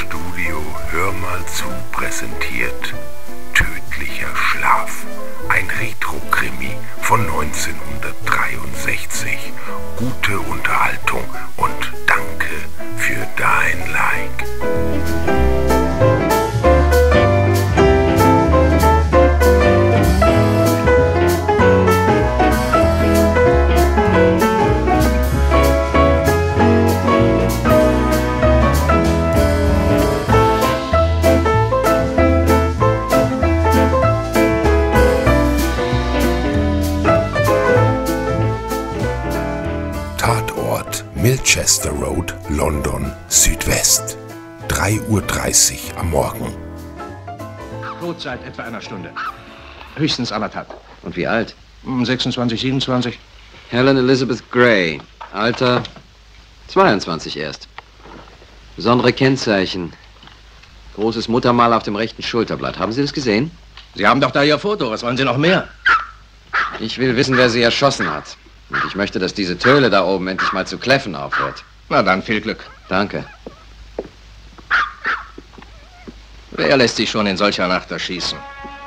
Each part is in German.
Studio Hör mal zu präsentiert Tödlicher Schlaf. Ein Retro-Krimi von 1963. Gute Unterhaltung und danke für dein Like. Tatort Milchester Road, London, Südwest. 3:30 Uhr am Morgen. Tot seit etwa einer Stunde. Höchstens anderthalb. Und wie alt? 26, 27. Helen Elizabeth Gray. Alter 22 erst. Besondere Kennzeichen. Großes Muttermal auf dem rechten Schulterblatt. Haben Sie das gesehen? Sie haben doch da Ihr Foto. Was wollen Sie noch mehr? Ich will wissen, wer Sie erschossen hat. Und ich möchte, dass diese Töle da oben endlich mal zu kläffen aufhört. Na dann, viel Glück. Danke. Wer lässt sich schon in solcher Nacht erschießen?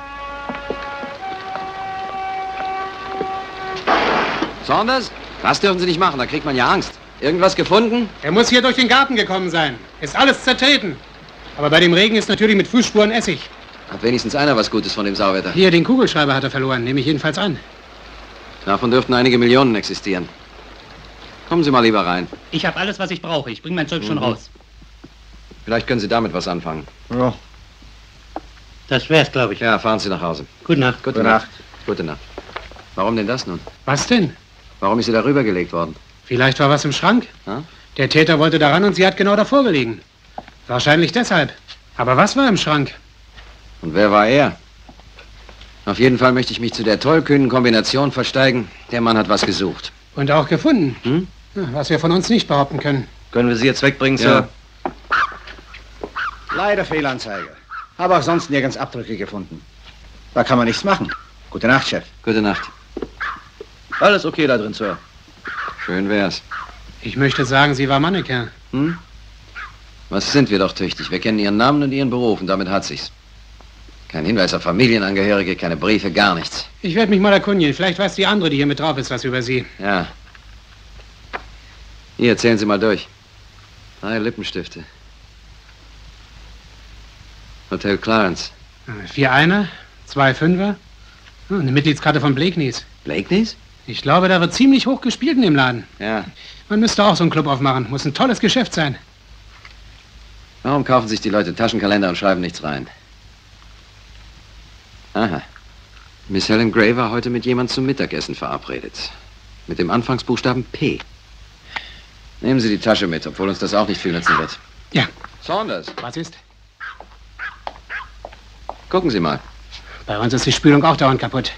Saunders? Das dürfen Sie nicht machen, da kriegt man ja Angst. Irgendwas gefunden? Er muss hier durch den Garten gekommen sein. Ist alles zertreten. Aber bei dem Regen ist natürlich mit Fußspuren Essig. Hat wenigstens einer was Gutes von dem Sauwetter. Hier, den Kugelschreiber hat er verloren, nehme ich jedenfalls an. Davon dürften einige Millionen existieren. Kommen Sie mal lieber rein. Ich habe alles, was ich brauche. Ich bringe mein Zeug schon raus. Vielleicht können Sie damit was anfangen. Ja. Das wär's, glaube ich. Ja, fahren Sie nach Hause. Gute Nacht. Gute Nacht. Gute Nacht. Warum denn das nun? Was denn? Warum ist sie da rübergelegt worden? Vielleicht war was im Schrank. Ja? Der Täter wollte daran und sie hat genau davor gelegen. Wahrscheinlich deshalb. Aber was war im Schrank? Und wer war er? Auf jeden Fall möchte ich mich zu der tollkühnen Kombination versteigen. Der Mann hat was gesucht. Und auch gefunden. Hm? Ja, was wir von uns nicht behaupten können. Können wir Sie jetzt wegbringen, Ja. Sir? Leider Fehlanzeige. Habe auch sonst nirgends Abdrücke gefunden. Da kann man nichts machen. Gute Nacht, Chef. Gute Nacht. Alles okay da drin, Sir. Schön wär's. Ich möchte sagen, sie war Mannequin. Hm? Was sind wir doch tüchtig. Wir kennen Ihren Namen und Ihren Beruf und damit hat sich's. Kein Hinweis auf Familienangehörige, keine Briefe, gar nichts. Ich werde mich mal erkundigen. Vielleicht weiß die andere, die hier mit drauf ist, was über sie. Ja. Hier, zählen Sie mal durch. 3 Lippenstifte. Hotel Clarence. 4 Einer, 2 Fünfer. Eine Mitgliedskarte von Blakeney's. Blakeney's? Ich glaube, da wird ziemlich hoch gespielt in dem Laden. Ja. Man müsste auch so einen Club aufmachen. Muss ein tolles Geschäft sein. Warum kaufen sich die Leute Taschenkalender und schreiben nichts rein? Aha. Miss Helen Gray war heute mit jemand zum Mittagessen verabredet. Mit dem Anfangsbuchstaben P. Nehmen Sie die Tasche mit, obwohl uns das auch nicht viel nützen wird. Ja. Saunders, Was ist? gucken Sie mal. Bei uns ist die Spülung auch dauernd kaputt.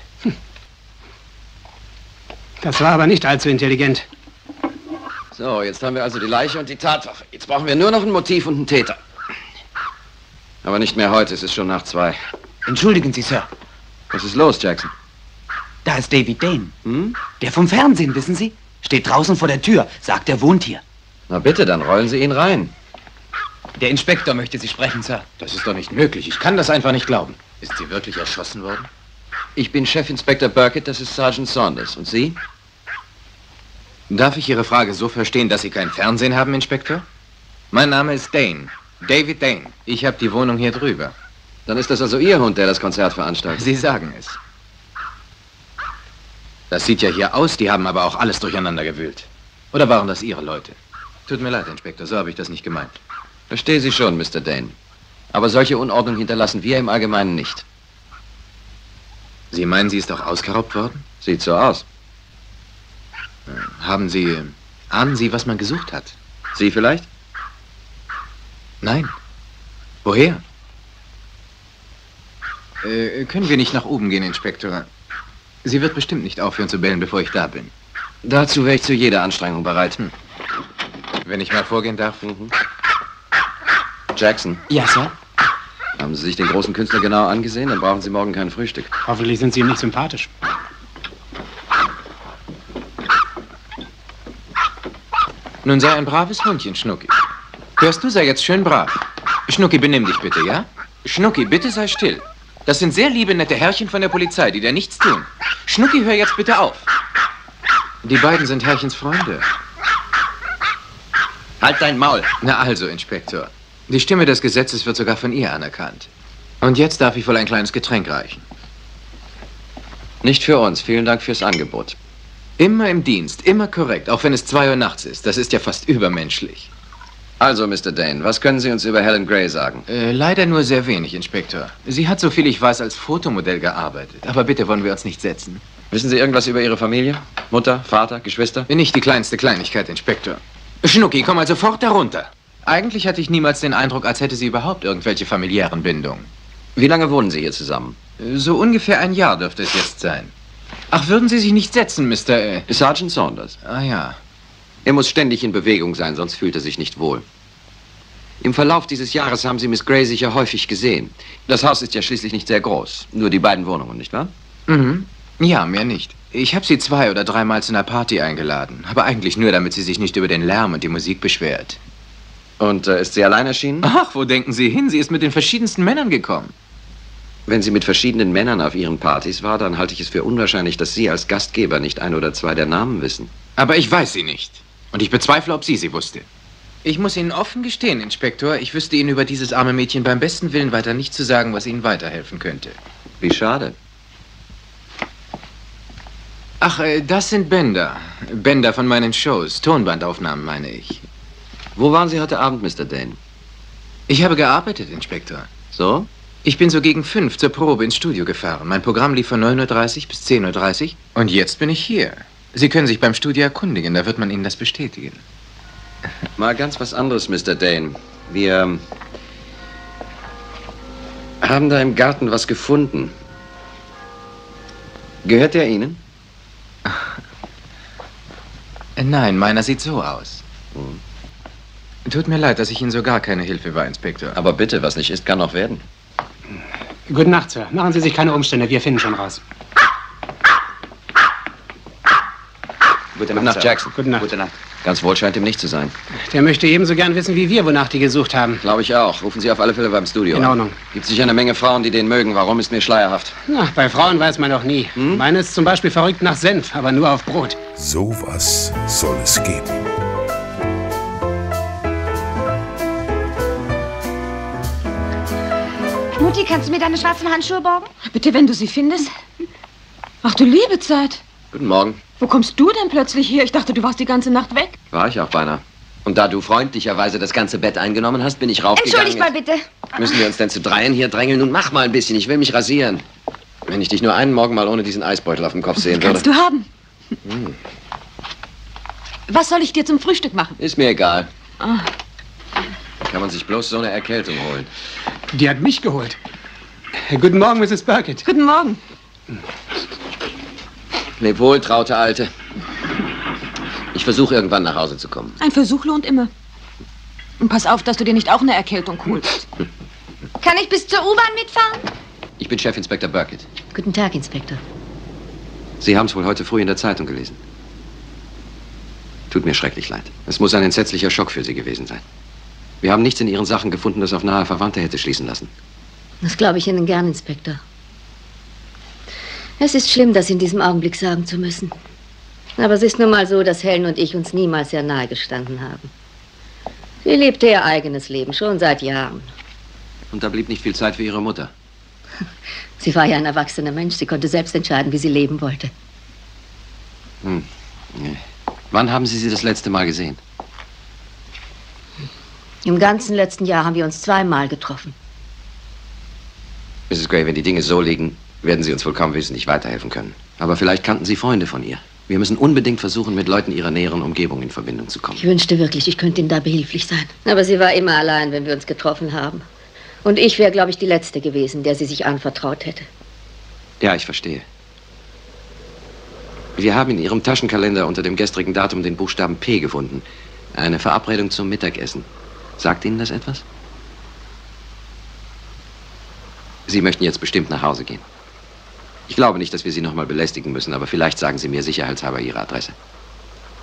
Das war aber nicht allzu intelligent. So, jetzt haben wir also die Leiche und die Tatwaffe. Jetzt brauchen wir nur noch ein Motiv und einen Täter. Aber nicht mehr heute, es ist schon nach 2. Entschuldigen Sie, Sir. Was ist los, Jackson? Da ist David Dane. Hm? Der vom Fernsehen, wissen Sie? Steht draußen vor der Tür. Sagt, er wohnt hier. Na bitte, dann rollen Sie ihn rein. Der Inspektor möchte Sie sprechen, Sir. Das ist doch nicht möglich. Ich kann das einfach nicht glauben. Ist sie wirklich erschossen worden? Ich bin Chefinspektor Burkett, das ist Sergeant Saunders. Und Sie? Darf ich Ihre Frage so verstehen, dass Sie kein Fernsehen haben, Inspektor? Mein Name ist Dane. David Dane. Ich habe die Wohnung hier drüber. Dann ist das also Ihr Hund, der das Konzert veranstaltet. Sie sagen es. Das sieht ja hier aus, die haben aber auch alles durcheinander gewühlt. Oder waren das Ihre Leute? Tut mir leid, Inspektor, so habe ich das nicht gemeint. Verstehe Sie schon, Mr. Dane. Aber solche Unordnung hinterlassen wir im Allgemeinen nicht. Sie meinen, sie ist doch ausgeraubt worden? Sieht so aus. Ahnen Sie, was man gesucht hat? Sie vielleicht? Nein. Woher? Können wir nicht nach oben gehen, Inspektor? Sie wird bestimmt nicht aufhören zu bellen, bevor ich da bin. Dazu wäre ich zu jeder Anstrengung bereit. Wenn ich mal vorgehen darf. Jackson, Ja, Sir? haben Sie sich den großen Künstler genau angesehen? Dann brauchen Sie morgen kein Frühstück. Hoffentlich sind Sie ihm nicht sympathisch. Nun sei ein braves Hundchen, Schnucki. Hörst du, sei jetzt schön brav. Schnucki, benimm dich bitte, ja? Schnucki, bitte sei still. Das sind sehr liebe, nette Herrchen von der Polizei, die dir nichts tun. Schnucki, hör jetzt bitte auf. Die beiden sind Herrchens Freunde. Halt dein Maul. Na also, Inspektor. Die Stimme des Gesetzes wird sogar von ihr anerkannt. Und jetzt darf ich wohl ein kleines Getränk reichen. Nicht für uns. Vielen Dank fürs Angebot. Immer im Dienst, immer korrekt, auch wenn es 2 Uhr nachts ist. Das ist ja fast übermenschlich. Also, Mr. Dane, was können Sie uns über Helen Gray sagen? Leider nur sehr wenig, Inspektor. Sie hat, soviel ich weiß, als Fotomodell gearbeitet. Aber bitte wollen wir uns nicht setzen. Wissen Sie irgendwas über Ihre Familie? Mutter, Vater, Geschwister? Nicht die kleinste Kleinigkeit, Inspektor. Schnucki, komm mal sofort herunter. Eigentlich hatte ich niemals den Eindruck, als hätte sie überhaupt irgendwelche familiären Bindungen. Wie lange wohnen Sie hier zusammen? So ungefähr ein Jahr dürfte es jetzt sein. Ach, würden Sie sich nicht setzen, Mr. Sergeant Saunders. Ah ja. Er muss ständig in Bewegung sein, sonst fühlt er sich nicht wohl. Im Verlauf dieses Jahres haben Sie Miss Gray sicher häufig gesehen. Das Haus ist ja schließlich nicht sehr groß. Nur die beiden Wohnungen, nicht wahr? Mhm. Ja, mehr nicht. Ich habe sie 2 oder 3 Mal zu einer Party eingeladen. Aber eigentlich nur, damit sie sich nicht über den Lärm und die Musik beschwert. Und ist sie allein erschienen? Ach, wo denken Sie hin? Sie ist mit den verschiedensten Männern gekommen. Wenn sie mit verschiedenen Männern auf Ihren Partys war, dann halte ich es für unwahrscheinlich, dass Sie als Gastgeber nicht 1 oder 2 der Namen wissen. Aber ich weiß sie nicht. Und ich bezweifle, ob sie wusste. Ich muss Ihnen offen gestehen, Inspektor, ich wüsste Ihnen über dieses arme Mädchen beim besten Willen weiter nicht zu sagen, was Ihnen weiterhelfen könnte. Wie schade. Ach, das sind Bänder. Bänder von meinen Shows. Tonbandaufnahmen, meine ich. Wo waren Sie heute Abend, Mr. Dane? Ich habe gearbeitet, Inspektor. So? Ich bin so gegen 5 zur Probe ins Studio gefahren. Mein Programm lief von 9:30 Uhr bis 10:30 Uhr. Und jetzt bin ich hier. Sie können sich beim Studio erkundigen, da wird man Ihnen das bestätigen. Mal ganz was anderes, Mr. Dane. Wir haben da im Garten was gefunden. Gehört der Ihnen? Nein, meiner sieht so aus. Tut mir leid, dass ich Ihnen so gar keine Hilfe war, Inspektor. Aber bitte, was nicht ist, kann noch werden. Gute Nacht, Sir. Machen Sie sich keine Umstände, wir finden schon raus. Gute Nacht, Jackson. Gute Nacht. Gute Nacht. Ganz wohl scheint ihm nicht zu sein. Der möchte ebenso gern wissen wie wir, wonach die gesucht haben. Glaube ich auch. Rufen Sie auf alle Fälle beim Studio In an. Ordnung. Gibt sicher eine Menge Frauen, die den mögen. Warum, ist mir schleierhaft. Na, bei Frauen weiß man doch nie. Meine ist zum Beispiel verrückt nach Senf, aber nur auf Brot. Sowas soll es geben. Mutti, kannst du mir deine schwarzen Handschuhe borgen? Bitte, wenn du sie findest. Ach du liebe Zeit. Guten Morgen. Wo kommst du denn plötzlich her? Ich dachte, du warst die ganze Nacht weg. War ich auch beinahe. Und da du freundlicherweise das ganze Bett eingenommen hast, bin ich raufgegangen. Entschuldigt mal bitte. Müssen wir uns denn zu 3 hier drängeln? Nun mach mal ein bisschen, ich will mich rasieren. Wenn ich dich nur einen Morgen mal ohne diesen Eisbeutel auf dem Kopf sehen würde. Kannst du haben. Was soll ich dir zum Frühstück machen? Ist mir egal. Ah. Kann man sich bloß so eine Erkältung holen. Die hat mich geholt. Guten Morgen, Mrs. Burkett. Guten Morgen. Leb wohl, traute Alte. Ich versuche irgendwann nach Hause zu kommen. Ein Versuch lohnt immer. Und pass auf, dass du dir nicht auch eine Erkältung holst. Kann ich bis zur U-Bahn mitfahren? Ich bin Chefinspektor Burkett. Guten Tag, Inspektor. Sie haben es wohl heute früh in der Zeitung gelesen. Tut mir schrecklich leid. Es muss ein entsetzlicher Schock für Sie gewesen sein. Wir haben nichts in Ihren Sachen gefunden, das auf nahe Verwandte hätte schließen lassen. Das glaube ich Ihnen gern, Inspektor. Es ist schlimm, das in diesem Augenblick sagen zu müssen. Aber es ist nun mal so, dass Helen und ich uns niemals sehr nahe gestanden haben. Sie lebte ihr eigenes Leben, schon seit Jahren. Und da blieb nicht viel Zeit für Ihre Mutter. Sie war ja ein erwachsener Mensch. Sie konnte selbst entscheiden, wie sie leben wollte. Wann haben Sie sie das letzte Mal gesehen? Im ganzen letzten Jahr haben wir uns 2-mal getroffen. Mrs. Gray, wenn die Dinge so liegen, werden Sie uns wohl kaum wesentlich weiterhelfen können. Aber vielleicht kannten Sie Freunde von ihr. Wir müssen unbedingt versuchen, mit Leuten ihrer näheren Umgebung in Verbindung zu kommen. Ich wünschte wirklich, ich könnte Ihnen da behilflich sein. Aber sie war immer allein, wenn wir uns getroffen haben. Und ich wäre, glaube ich, die Letzte gewesen, der sie sich anvertraut hätte. Ja, ich verstehe. Wir haben in Ihrem Taschenkalender unter dem gestrigen Datum den Buchstaben P gefunden. Eine Verabredung zum Mittagessen. Sagt Ihnen das etwas? Sie möchten jetzt bestimmt nach Hause gehen. Ich glaube nicht, dass wir Sie noch mal belästigen müssen, aber vielleicht sagen Sie mir sicherheitshalber Ihre Adresse.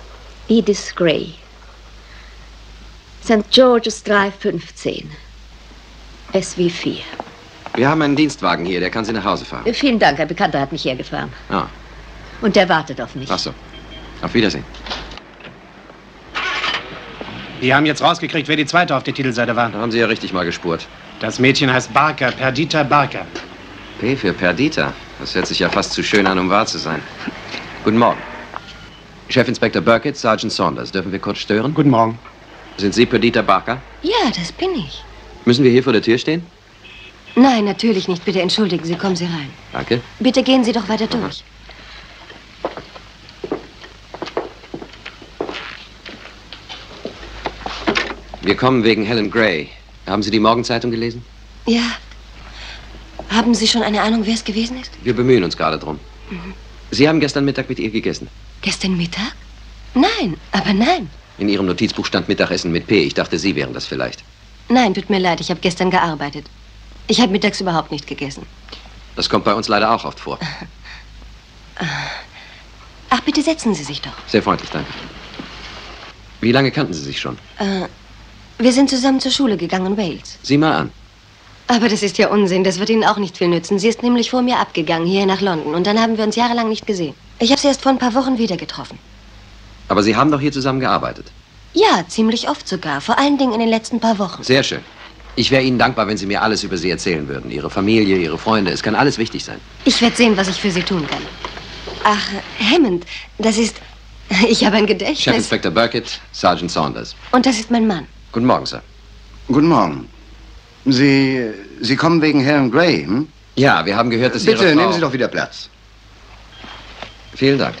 Edith Gray. St. George's Drive 15. S wie 4. Wir haben einen Dienstwagen hier, der kann Sie nach Hause fahren. Vielen Dank, ein Bekannter hat mich hergefahren. Ah, Und der wartet auf mich. ach so. Auf Wiedersehen. Die haben jetzt rausgekriegt, wer die Zweite auf der Titelseite war. Da haben Sie ja richtig mal gespurt. Das Mädchen heißt Barker, Perdita Barker. P für Perdita. Das hört sich ja fast zu schön an, um wahr zu sein. Guten Morgen. Chefinspektor Burkett, Sergeant Saunders. Dürfen wir kurz stören? Guten Morgen. Sind Sie Perdita Barker? Ja, das bin ich. Müssen wir hier vor der Tür stehen? Nein, natürlich nicht. Bitte entschuldigen Sie, kommen Sie rein. Danke. Bitte gehen Sie doch weiter durch. Wir kommen wegen Helen Gray. Haben Sie die Morgenzeitung gelesen? Ja. Haben Sie schon eine Ahnung, wer es gewesen ist? Wir bemühen uns gerade drum. Sie haben gestern Mittag mit ihr gegessen. Gestern Mittag? Nein, aber nein. In Ihrem Notizbuch stand Mittagessen mit P. Ich dachte, Sie wären das vielleicht. Nein, tut mir leid, ich habe gestern gearbeitet. Ich habe mittags überhaupt nicht gegessen. Das kommt bei uns leider auch oft vor. Ach, bitte setzen Sie sich doch. Sehr freundlich, danke. Wie lange kannten Sie sich schon? Wir sind zusammen zur Schule gegangen, Wales. Sieh mal an. Aber das ist ja Unsinn, das wird Ihnen auch nicht viel nützen. Sie ist nämlich vor mir abgegangen, hier nach London. Und dann haben wir uns jahrelang nicht gesehen. Ich habe sie erst vor ein paar Wochen wieder getroffen. Aber Sie haben doch hier zusammen gearbeitet. Ja, ziemlich oft sogar. Vor allen Dingen in den letzten paar Wochen. Sehr schön. Ich wäre Ihnen dankbar, wenn Sie mir alles über Sie erzählen würden. Ihre Familie, Ihre Freunde. Es kann alles wichtig sein. Ich werde sehen, was ich für Sie tun kann. Ach, Hammond, das ist... Ich habe ein Gedächtnis. Chefinspektor Burkett, Sergeant Saunders. Und das ist mein Mann. Guten Morgen, Sir. Guten Morgen. Sie kommen wegen Helen Gray, hm? Ja, wir haben gehört, dass Ihre Bitte, Frau... nehmen Sie doch wieder Platz. Vielen Dank.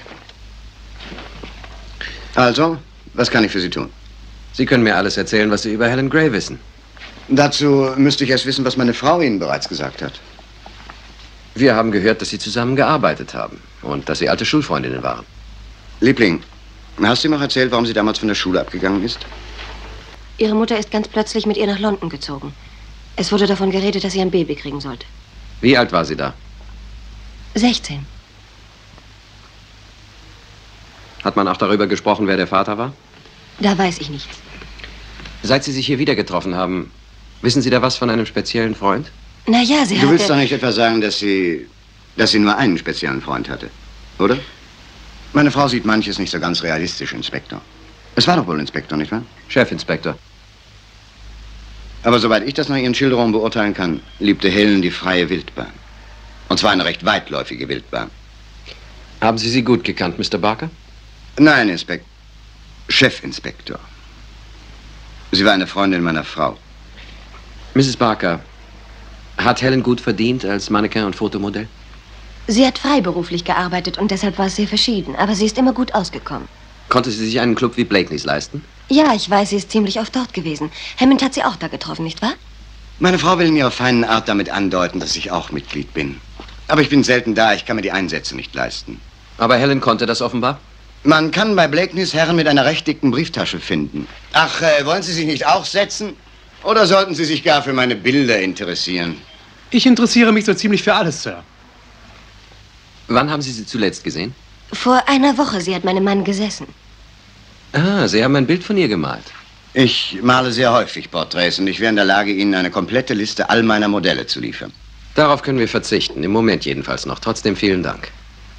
Also, was kann ich für Sie tun? Sie können mir alles erzählen, was Sie über Helen Gray wissen. Dazu müsste ich erst wissen, was meine Frau Ihnen bereits gesagt hat. Wir haben gehört, dass Sie zusammen gearbeitet haben und dass Sie alte Schulfreundinnen waren. Liebling, hast du ihm auch erzählt, warum sie damals von der Schule abgegangen ist? Ihre Mutter ist ganz plötzlich mit ihr nach London gezogen. Es wurde davon geredet, dass sie ein Baby kriegen sollte. Wie alt war sie da? 16. Hat man auch darüber gesprochen, wer der Vater war? Da weiß ich nichts. Seit Sie sich hier wieder getroffen haben, wissen Sie da was von einem speziellen Freund? Na ja, sie hatte... Du willst doch nicht etwa sagen, dass sie nur einen speziellen Freund hatte, oder? Meine Frau sieht manches nicht so ganz realistisch, Inspektor. Es war doch wohl Inspektor, nicht wahr? Chefinspektor. Aber soweit ich das nach Ihren Schilderungen beurteilen kann, liebte Helen die freie Wildbahn. Und zwar eine recht weitläufige Wildbahn. Haben Sie sie gut gekannt, Mr. Barker? Nein, Chefinspektor. Sie war eine Freundin meiner Frau. Mrs. Barker, hat Helen gut verdient als Mannequin und Fotomodell? Sie hat freiberuflich gearbeitet und deshalb war es sehr verschieden. Aber sie ist immer gut ausgekommen. Konnte sie sich einen Club wie Blakeneys leisten? Ja, ich weiß, sie ist ziemlich oft dort gewesen. Hammond hat sie auch da getroffen, nicht wahr? Meine Frau will in ihrer feinen Art damit andeuten, dass ich auch Mitglied bin. Aber ich bin selten da, ich kann mir die Einsätze nicht leisten. Aber Helen konnte das offenbar? Man kann bei Blakeneys Herren mit einer recht dicken Brieftasche finden. Ach, wollen Sie sich nicht auch setzen? Oder sollten Sie sich gar für meine Bilder interessieren? Ich interessiere mich so ziemlich für alles, Sir. Wann haben Sie sie zuletzt gesehen? Vor einer Woche, sie hat meinem Mann gesessen. Ah, Sie haben ein Bild von ihr gemalt. Ich male sehr häufig Porträts und ich wäre in der Lage, Ihnen eine komplette Liste all meiner Modelle zu liefern. Darauf können wir verzichten, im Moment jedenfalls noch. Trotzdem vielen Dank.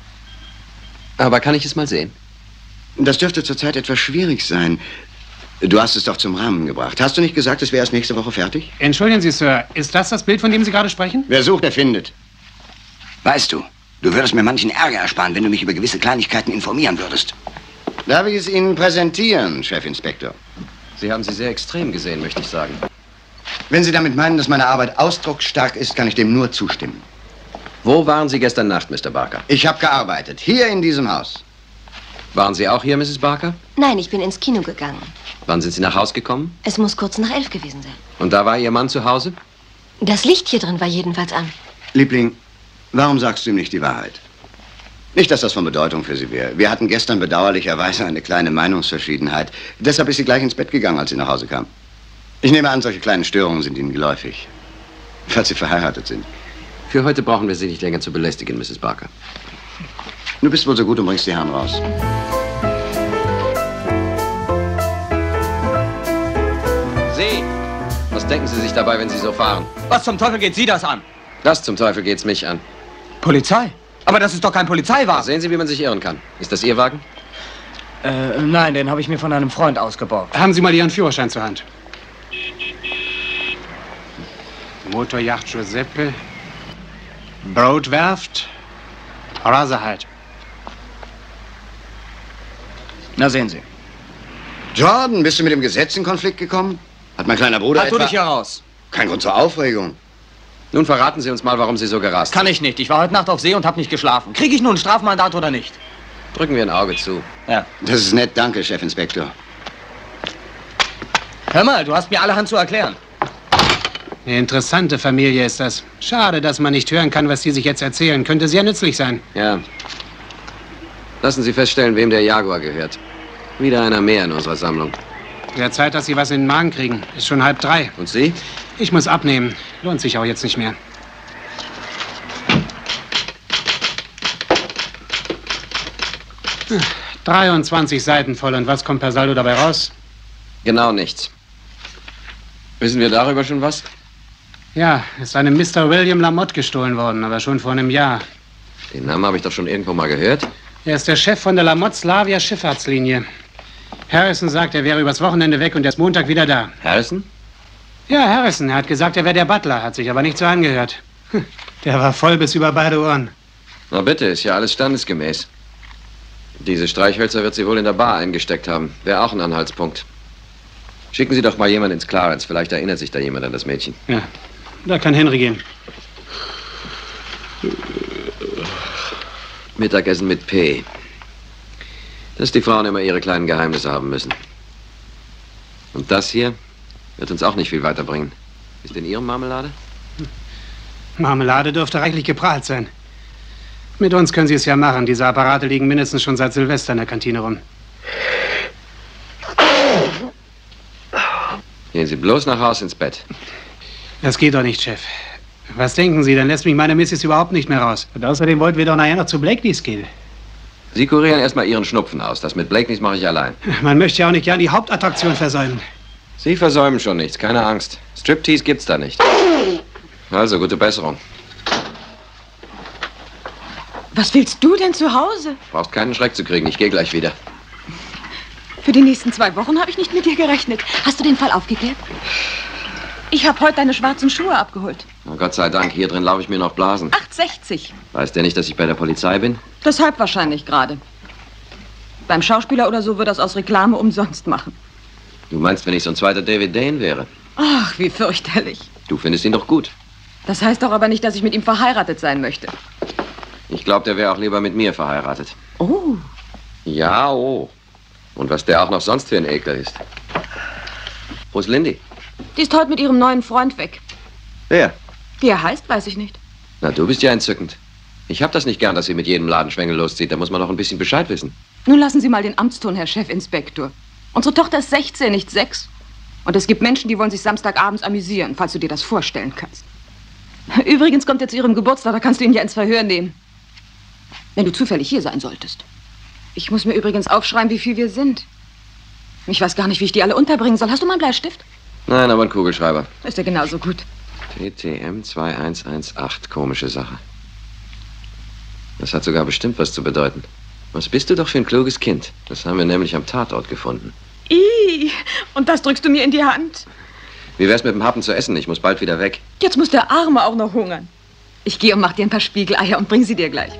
Aber kann ich es mal sehen? Das dürfte zurzeit etwas schwierig sein. Du hast es doch zum Rahmen gebracht. Hast du nicht gesagt, es wäre erst nächste Woche fertig? Entschuldigen Sie, Sir, ist das Bild, von dem Sie gerade sprechen? Wer sucht, der findet. Weißt du, du würdest mir manchen Ärger ersparen, wenn du mich über gewisse Kleinigkeiten informieren würdest. Darf ich es Ihnen präsentieren, Chefinspektor? Sie haben sie sehr extrem gesehen, möchte ich sagen. Wenn Sie damit meinen, dass meine Arbeit ausdrucksstark ist, kann ich dem nur zustimmen. Wo waren Sie gestern Nacht, Mr. Barker? Ich habe gearbeitet, hier in diesem Haus. Waren Sie auch hier, Mrs. Barker? Nein, ich bin ins Kino gegangen. Wann sind Sie nach Haus gekommen? Es muss kurz nach 11 gewesen sein. Und da war Ihr Mann zu Hause? Das Licht hier drin war jedenfalls an. Liebling, warum sagst du ihm nicht die Wahrheit? Nicht, dass das von Bedeutung für sie wäre. Wir hatten gestern bedauerlicherweise eine kleine Meinungsverschiedenheit. Deshalb ist sie gleich ins Bett gegangen, als sie nach Hause kam. Ich nehme an, solche kleinen Störungen sind Ihnen geläufig. Falls Sie verheiratet sind. Für heute brauchen wir Sie nicht länger zu belästigen, Mrs. Barker. Du bist wohl so gut und bringst die Herren raus. Sie! Was denken Sie sich dabei, wenn Sie so fahren? Was zum Teufel geht Sie das an? Das zum Teufel geht's mich an. Polizei? Aber das ist doch kein Polizeiwagen. Sehen Sie, wie man sich irren kann. Ist das Ihr Wagen? Nein, den habe ich mir von einem Freund ausgeborgt. Haben Sie mal Ihren Führerschein zur Hand? Motorjacht Giuseppe. Broadwerft. Raserheit. Na, sehen Sie. Jordan, bist du mit dem Gesetz in Konflikt gekommen? Hat mein kleiner Bruder Halt du dich hier raus. Kein Grund zur Aufregung. Nun verraten Sie uns mal, warum Sie so gerast sind. Kann ich nicht. Ich war heute Nacht auf See und habe nicht geschlafen. Kriege ich nun ein Strafmandat oder nicht? Drücken wir ein Auge zu. Ja. Das ist nett, danke, Chefinspektor. Hör mal, du hast mir allerhand zu erklären. Eine interessante Familie ist das. Schade, dass man nicht hören kann, was die sich jetzt erzählen. Könnte sehr nützlich sein. Ja. Lassen Sie feststellen, wem der Jaguar gehört. Wieder einer mehr in unserer Sammlung. Wird Zeit, dass Sie was in den Magen kriegen. Ist schon 2:30. Und Sie? Ich muss abnehmen. Lohnt sich auch jetzt nicht mehr. Hm, 23 Seiten voll. Und was kommt per Saldo dabei raus? Genau nichts. Wissen wir darüber schon was? Ja, ist einem Mr. William Lamotte gestohlen worden, aber schon vor einem Jahr. Den Namen habe ich doch schon irgendwo mal gehört. Er ist der Chef von der Lamotte Slavia Schifffahrtslinie. Harrison sagt, er wäre übers Wochenende weg und er ist Montag wieder da. Harrison? Ja, Harrison. Er hat gesagt, er wäre der Butler, hat sich aber nicht so angehört. Der war voll bis über beide Ohren. Na bitte, ist ja alles standesgemäß. Diese Streichhölzer wird sie wohl in der Bar eingesteckt haben. Wäre auch ein Anhaltspunkt. Schicken Sie doch mal jemand ins Clarence. Vielleicht erinnert sich da jemand an das Mädchen. Ja, da kann Henry gehen. Mittagessen mit P. Dass die Frauen immer ihre kleinen Geheimnisse haben müssen. Und das hier wird uns auch nicht viel weiterbringen. Ist in Ihrem Marmelade? Marmelade dürfte reichlich geprahlt sein. Mit uns können Sie es ja machen. Diese Apparate liegen mindestens schon seit Silvester in der Kantine rum. Gehen Sie bloß nach Haus ins Bett. Das geht doch nicht, Chef. Was denken Sie? Dann lässt mich meine Missis überhaupt nicht mehr raus. Und außerdem wollten wir doch nachher noch zu Blakeleys gehen. Sie kurieren erstmal Ihren Schnupfen aus. Das mit Blakeleys mache ich allein. Man möchte ja auch nicht gern die Hauptattraktion versäumen. Sie versäumen schon nichts, keine Angst. Striptease gibt's da nicht. Also, gute Besserung. Was willst du denn zu Hause? Brauchst keinen Schreck zu kriegen, ich gehe gleich wieder. Für die nächsten 2 Wochen habe ich nicht mit dir gerechnet. Hast du den Fall aufgeklärt? Ich habe heute deine schwarzen Schuhe abgeholt. Na, Gott sei Dank, hier drin laufe ich mir noch Blasen. 8,60. Weiß der nicht, dass ich bei der Polizei bin? Deshalb wahrscheinlich gerade. Beim Schauspieler oder so würde das aus Reklame umsonst machen. Du meinst, wenn ich so ein zweiter David Dane wäre? Ach, wie fürchterlich. Du findest ihn doch gut. Das heißt doch aber nicht, dass ich mit ihm verheiratet sein möchte. Ich glaube, der wäre auch lieber mit mir verheiratet. Oh. Ja, oh. Und was der auch noch sonst für ein Ekel ist. Wo ist Lindy? Die ist heute mit ihrem neuen Freund weg. Wer? Wie er heißt, weiß ich nicht. Na, du bist ja entzückend. Ich hab das nicht gern, dass sie mit jedem Ladenschwengel loszieht. Da muss man noch ein bisschen Bescheid wissen. Nun lassen Sie mal den Amtston, Herr Chefinspektor. Unsere Tochter ist 16, nicht 6. Und es gibt Menschen, die wollen sich Samstagabends amüsieren, falls du dir das vorstellen kannst. Übrigens kommt er zu ihrem Geburtstag, da kannst du ihn ja ins Verhör nehmen. Wenn du zufällig hier sein solltest. Ich muss mir übrigens aufschreiben, wie viel wir sind. Ich weiß gar nicht, wie ich die alle unterbringen soll. Hast du mal einen Bleistift? Nein, aber ein Kugelschreiber. Ist ja genauso gut. TTM 2118, komische Sache. Das hat sogar bestimmt was zu bedeuten. Was bist du doch für ein kluges Kind? Das haben wir nämlich am Tatort gefunden. Ih, und das drückst du mir in die Hand. Wie wär's mit dem Happen zu essen? Ich muss bald wieder weg. Jetzt muss der Arme auch noch hungern. Ich gehe und mach dir ein paar Spiegeleier und bring sie dir gleich.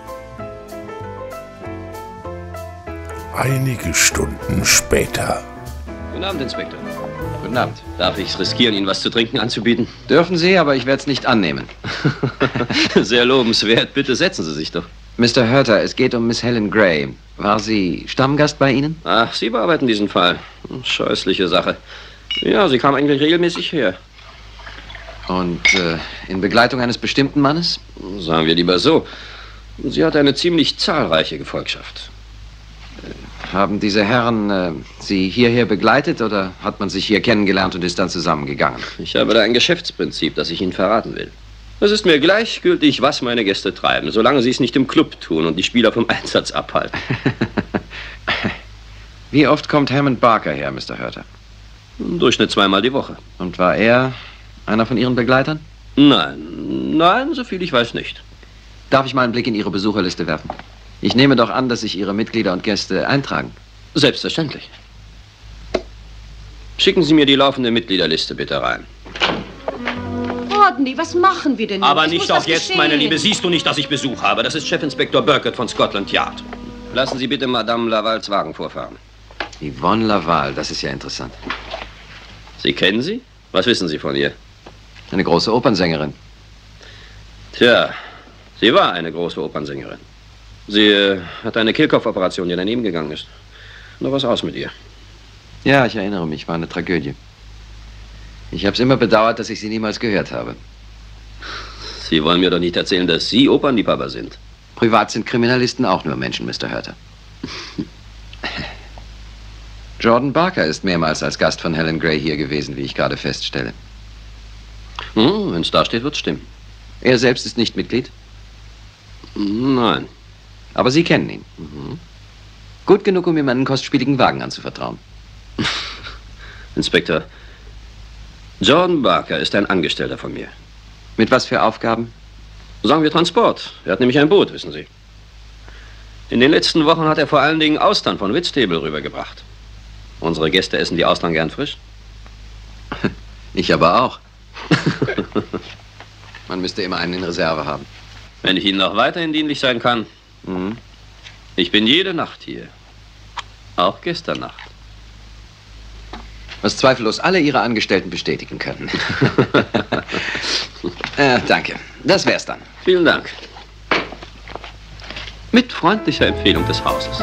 Einige Stunden später. Guten Abend, Inspektor. Guten Abend. Darf ich es riskieren, Ihnen was zu trinken anzubieten? Dürfen Sie, aber ich werde es nicht annehmen. Sehr lobenswert. Bitte setzen Sie sich doch. Mr. Hurter, es geht um Miss Helen Gray. War sie Stammgast bei Ihnen? Ach, Sie bearbeiten diesen Fall. Scheußliche Sache. Ja, sie kam eigentlich regelmäßig her. Und in Begleitung eines bestimmten Mannes? Sagen wir lieber so. Sie hat eine ziemlich zahlreiche Gefolgschaft. Haben diese Herren Sie hierher begleitet oder hat man sich hier kennengelernt und ist dann zusammengegangen? Ich habe da ein Geschäftsprinzip, das ich Ihnen verraten will. Es ist mir gleichgültig, was meine Gäste treiben, solange sie es nicht im Club tun und die Spieler vom Einsatz abhalten. Wie oft kommt Hammond Barker her, Mr. Hurter? Im Durchschnitt 2-mal die Woche. Und war er einer von Ihren Begleitern? Nein, soviel ich weiß nicht. Darf ich mal einen Blick in Ihre Besucherliste werfen? Ich nehme doch an, dass sich Ihre Mitglieder und Gäste eintragen. Selbstverständlich. Schicken Sie mir die laufende Mitgliederliste bitte rein. Rodney, was machen wir denn nun? Aber Es nicht muss auf was jetzt, geschehen. meine Liebe. Siehst du nicht, dass ich Besuch habe? Das ist Chefinspektor Burkett von Scotland Yard. Lassen Sie bitte Madame Lavals Wagen vorfahren. Yvonne Laval, das ist ja interessant. Sie kennen sie? Was wissen Sie von ihr? Eine große Opernsängerin. Tja, sie war eine große Opernsängerin. Sie hat eine Kehlkopfoperation, die daneben gegangen ist. Noch was aus mit ihr. Ja, ich erinnere mich, war eine Tragödie. Ich habe es immer bedauert, dass ich sie niemals gehört habe. Sie wollen mir doch nicht erzählen, dass Sie Opernliebhaber sind. Privat sind Kriminalisten auch nur Menschen, Mr. Hörter. Jordan Barker ist mehrmals als Gast von Helen Gray hier gewesen, wie ich gerade feststelle. Wenn es da steht, wird's stimmen. Er selbst ist nicht Mitglied? Nein. Aber Sie kennen ihn? Gut genug, um ihm einen kostspieligen Wagen anzuvertrauen. Inspektor, Jordan Barker ist ein Angestellter von mir. Mit was für Aufgaben? Sagen wir Transport. Er hat nämlich ein Boot, wissen Sie. In den letzten Wochen hat er vor allen Dingen Austern von Whitstable rübergebracht. Unsere Gäste essen die Austern gern frisch. Ich aber auch. Man müsste immer einen in Reserve haben. Wenn ich Ihnen noch weiterhin dienlich sein kann. Ich bin jede Nacht hier. Auch gestern Nacht. Was zweifellos alle Ihre Angestellten bestätigen können. Danke. Das wär's dann. Vielen Dank. Mit freundlicher Empfehlung des Hauses.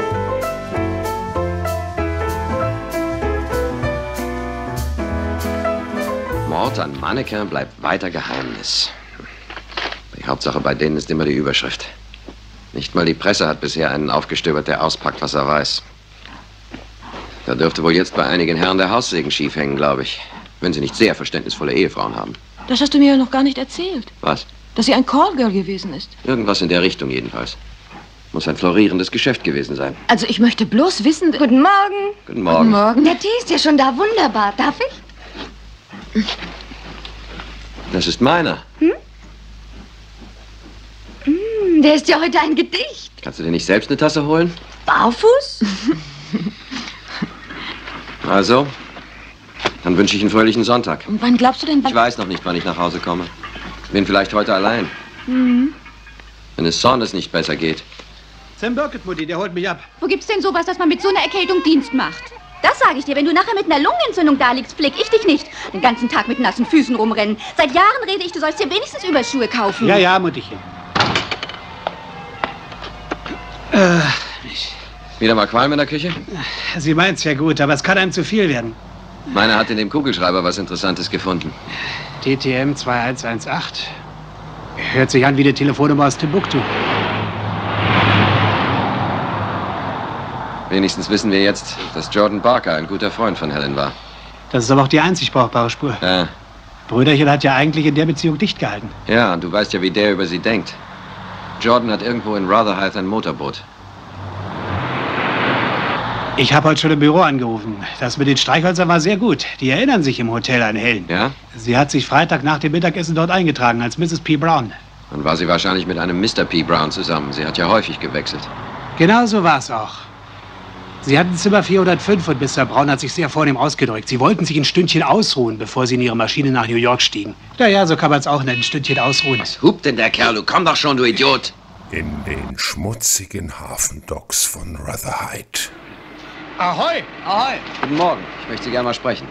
Mord an Mannequin bleibt weiter Geheimnis. Die Hauptsache bei denen ist immer die Überschrift. Nicht mal die Presse hat bisher einen aufgestöbert, der auspackt, was er weiß. Da dürfte wohl jetzt bei einigen Herren der Haussegen schief hängen, glaube ich. Wenn sie nicht sehr verständnisvolle Ehefrauen haben. Das hast du mir ja noch gar nicht erzählt. Was? Dass sie ein Callgirl gewesen ist. Irgendwas in der Richtung jedenfalls. Muss ein florierendes Geschäft gewesen sein. Also ich möchte bloß wissen... Guten Morgen. Guten Morgen. Guten Morgen. Der Tee ist ja schon da. Wunderbar. Darf ich? Das ist meiner. Der ist ja heute ein Gedicht. Kannst du dir nicht selbst eine Tasse holen? Barfuß? Also, dann wünsche ich einen fröhlichen Sonntag. Und wann glaubst du denn... Ich weiß noch nicht, wann ich nach Hause komme. Bin vielleicht heute allein. Mhm. Wenn es Saunders nicht besser geht. Sam Burkett, Mutti, der holt mich ab. Wo gibt's denn sowas, dass man mit so einer Erkältung Dienst macht? Das sage ich dir. Wenn du nachher mit einer Lungenentzündung da liegst, pfleg ich dich nicht. Den ganzen Tag mit nassen Füßen rumrennen. Seit Jahren rede ich, du sollst dir wenigstens Überschuhe kaufen. Ja, ja, Muttichen. Wieder mal Qualm in der Küche? Sie meint's ja gut, aber es kann einem zu viel werden. Meiner hat in dem Kugelschreiber was Interessantes gefunden. TTM 2118. Hört sich an wie die Telefonnummer aus Timbuktu. Wenigstens wissen wir jetzt, dass Jordan Barker ein guter Freund von Helen war. Das ist aber auch die einzig brauchbare Spur. Ja. Brüderchen hat ja eigentlich in der Beziehung dicht gehalten. Ja, und du weißt ja, wie der über sie denkt. Jordan hat irgendwo in Rotherhithe ein Motorboot. Ich habe heute schon im Büro angerufen. Das mit den Streichhölzern war sehr gut. Die erinnern sich im Hotel an Helen. Ja? Sie hat sich Freitag nach dem Mittagessen dort eingetragen als Mrs. P. Brown. Dann war sie wahrscheinlich mit einem Mr. P. Brown zusammen. Sie hat ja häufig gewechselt. Genau so war es auch. Sie hatten Zimmer 405 und Mr. Brown hat sich sehr vornehm ausgedrückt. Sie wollten sich ein Stündchen ausruhen, bevor sie in ihre Maschine nach New York stiegen. Naja, so kann man es auch nennen, ein Stündchen ausruhen. Was hupt denn der Kerl? Du komm doch schon, du Idiot! In den schmutzigen Hafendocks von Rotherhithe. Ahoi! Ahoi! Guten Morgen. Ich möchte Sie gerne mal sprechen.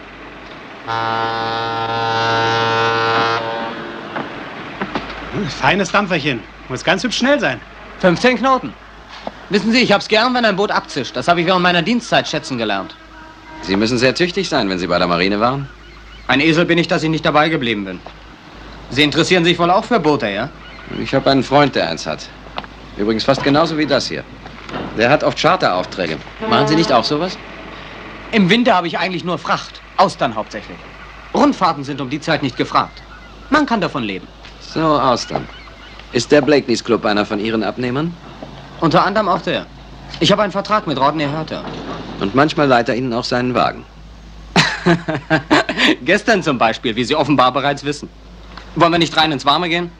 Feines Dampferchen. Muss ganz hübsch schnell sein. 15 Knoten. Wissen Sie, ich hab's gern, wenn ein Boot abzischt. Das habe ich während meiner Dienstzeit schätzen gelernt. Sie müssen sehr tüchtig sein, wenn Sie bei der Marine waren. Ein Esel bin ich, dass ich nicht dabei geblieben bin. Sie interessieren sich wohl auch für Boote, ja? Ich habe einen Freund, der eins hat. Übrigens fast genauso wie das hier. Der hat oft Charteraufträge. Machen Sie nicht auch sowas? Im Winter habe ich eigentlich nur Fracht. Austern hauptsächlich. Rundfahrten sind um die Zeit nicht gefragt. Man kann davon leben. So, Austern. Ist der Blakeneys Club einer von Ihren Abnehmern? Unter anderem auch der. Ich habe einen Vertrag mit Rodney Hörter. Und manchmal leiht er Ihnen auch seinen Wagen. Gestern zum Beispiel, wie Sie offenbar bereits wissen. Wollen wir nicht rein ins Warme gehen?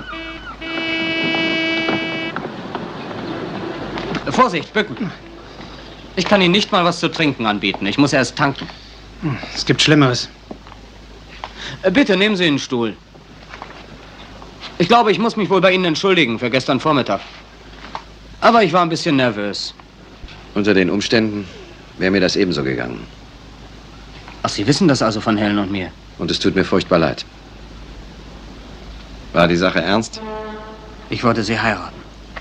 Vorsicht, bücken. Ich kann Ihnen nicht mal was zu trinken anbieten. Ich muss erst tanken. Es gibt Schlimmeres. Bitte, nehmen Sie einen Stuhl. Ich glaube, ich muss mich wohl bei Ihnen entschuldigen für gestern Vormittag. Aber ich war ein bisschen nervös. Unter den Umständen wäre mir das ebenso gegangen. Ach, Sie wissen das also von Helen und mir? Und es tut mir furchtbar leid. War die Sache ernst? Ich wollte Sie heiraten.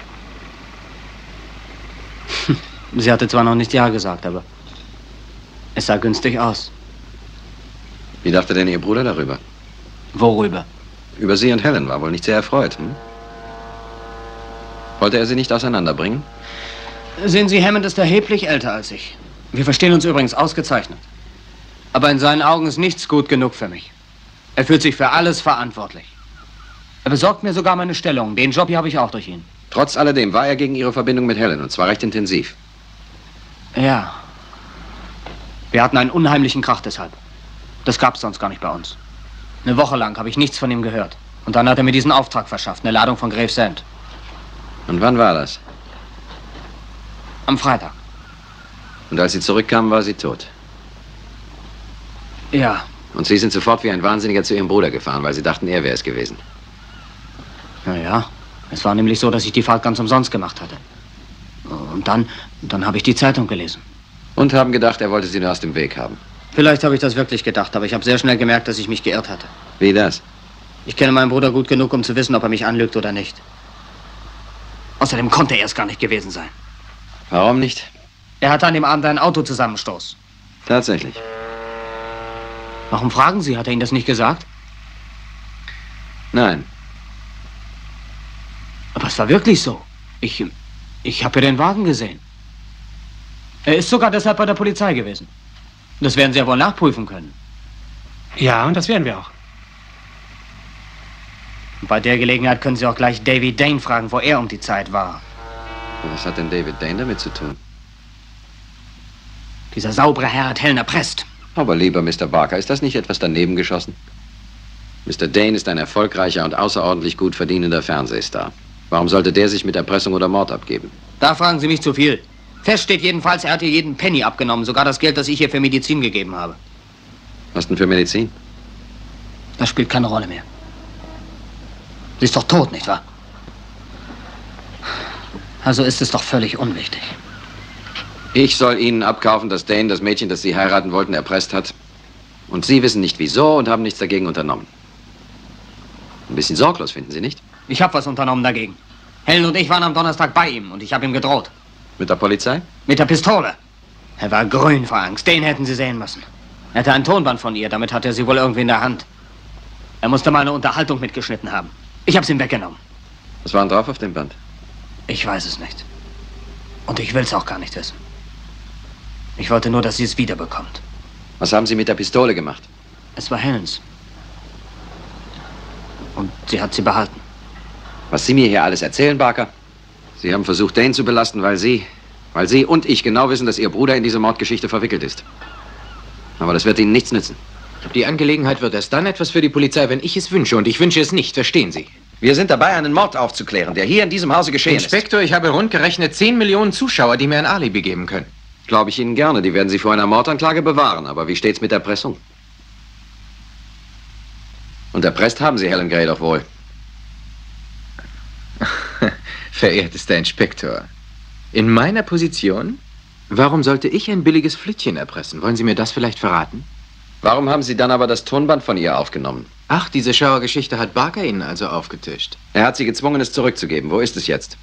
Sie hatte zwar noch nicht Ja gesagt, aber es sah günstig aus. Wie dachte denn Ihr Bruder darüber? Worüber? Über Sie und Helen, war wohl nicht sehr erfreut. Hm? Wollte er Sie nicht auseinanderbringen? Sehen Sie, Hammond ist erheblich älter als ich. Wir verstehen uns übrigens ausgezeichnet. Aber in seinen Augen ist nichts gut genug für mich. Er fühlt sich für alles verantwortlich. Er besorgt mir sogar meine Stellung. Den Job hier habe ich auch durch ihn. Trotz alledem war er gegen Ihre Verbindung mit Helen, und zwar recht intensiv. Ja. Wir hatten einen unheimlichen Krach deshalb. Das gab's sonst gar nicht bei uns. Eine Woche lang habe ich nichts von ihm gehört. Und dann hat er mir diesen Auftrag verschafft, eine Ladung von Gravesend. Und wann war das? Am Freitag. Und als Sie zurückkamen, war sie tot? Ja. Und Sie sind sofort wie ein Wahnsinniger zu Ihrem Bruder gefahren, weil Sie dachten, er wäre es gewesen. Na ja. Es war nämlich so, dass ich die Fahrt ganz umsonst gemacht hatte. Und dann habe ich die Zeitung gelesen. Und haben gedacht, er wollte Sie nur aus dem Weg haben. Vielleicht habe ich das wirklich gedacht, aber ich habe sehr schnell gemerkt, dass ich mich geirrt hatte. Wie das? Ich kenne meinen Bruder gut genug, um zu wissen, ob er mich anlügt oder nicht. Außerdem konnte er es gar nicht gewesen sein. Warum nicht? Er hatte an dem Abend einen Autozusammenstoß. Tatsächlich. Warum fragen Sie? Hat er Ihnen das nicht gesagt? Nein. Aber es war wirklich so. Ich habe ja den Wagen gesehen. Er ist sogar deshalb bei der Polizei gewesen. Das werden Sie ja wohl nachprüfen können. Ja, und das werden wir auch. Und bei der Gelegenheit können Sie auch gleich David Dane fragen, wo er um die Zeit war. Was hat denn David Dane damit zu tun? Dieser saubere Herr hat Helen erpresst. Aber lieber Mr. Barker, ist das nicht etwas daneben geschossen? Mr. Dane ist ein erfolgreicher und außerordentlich gut verdienender Fernsehstar. Warum sollte der sich mit Erpressung oder Mord abgeben? Da fragen Sie mich zu viel. Fest steht jedenfalls, er hat ihr jeden Penny abgenommen, sogar das Geld, das ich ihr für Medizin gegeben habe. Was denn für Medizin? Das spielt keine Rolle mehr. Sie ist doch tot, nicht wahr? Also ist es doch völlig unwichtig. Ich soll Ihnen abkaufen, dass Dane das Mädchen, das Sie heiraten wollten, erpresst hat. Und Sie wissen nicht wieso und haben nichts dagegen unternommen. Ein bisschen sorglos, finden Sie nicht? Ich habe was unternommen dagegen. Helen und ich waren am Donnerstag bei ihm und ich habe ihm gedroht. Mit der Polizei? Mit der Pistole. Er war grün vor Angst. Den hätten Sie sehen müssen. Er hatte ein Tonband von ihr. Damit hat er sie wohl irgendwie in der Hand. Er musste mal eine Unterhaltung mitgeschnitten haben. Ich habe es ihm weggenommen. Was war denn drauf auf dem Band? Ich weiß es nicht. Und ich will es auch gar nicht wissen. Ich wollte nur, dass sie es wiederbekommt. Was haben Sie mit der Pistole gemacht? Es war Helens. Und sie hat sie behalten. Was Sie mir hier alles erzählen, Barker? Sie haben versucht, Dane zu belasten, weil Sie und ich genau wissen, dass Ihr Bruder in diese Mordgeschichte verwickelt ist. Aber das wird Ihnen nichts nützen. Die Angelegenheit wird erst dann etwas für die Polizei, wenn ich es wünsche. Und ich wünsche es nicht, verstehen Sie? Wir sind dabei, einen Mord aufzuklären, der hier in diesem Hause geschehen ist. Inspektor, ich habe rund gerechnet 10 Millionen Zuschauer, die mir ein Alibi geben können. Glaube ich Ihnen gerne. Die werden Sie vor einer Mordanklage bewahren. Aber wie steht's mit Erpressung? Und erpresst haben Sie Helen Gray doch wohl. Verehrtester Inspektor, in meiner Position? Warum sollte ich ein billiges Flittchen erpressen? Wollen Sie mir das vielleicht verraten? Warum haben Sie dann aber das Tonband von ihr aufgenommen? Ach, diese Schauergeschichte hat Barker Ihnen also aufgetischt. Er hat Sie gezwungen, es zurückzugeben. Wo ist es jetzt?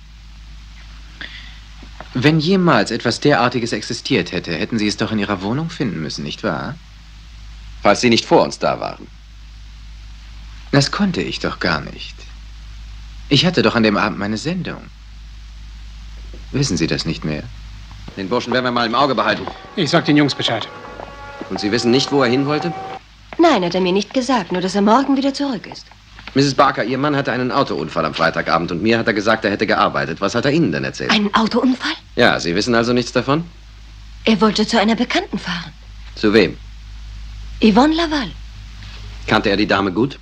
Wenn jemals etwas derartiges existiert hätte, hätten Sie es doch in Ihrer Wohnung finden müssen, nicht wahr? Falls Sie nicht vor uns da waren. Das konnte ich doch gar nicht. Ich hatte doch an dem Abend meine Sendung. Wissen Sie das nicht mehr? Den Burschen werden wir mal im Auge behalten. Ich sag den Jungs Bescheid. Und Sie wissen nicht, wo er hin wollte? Nein, hat er mir nicht gesagt, nur dass er morgen wieder zurück ist. Mrs. Barker, Ihr Mann hatte einen Autounfall am Freitagabend und mir hat er gesagt, er hätte gearbeitet. Was hat er Ihnen denn erzählt? Einen Autounfall? Ja, Sie wissen also nichts davon? Er wollte zu einer Bekannten fahren. Zu wem? Yvonne Laval. Kannte er die Dame gut?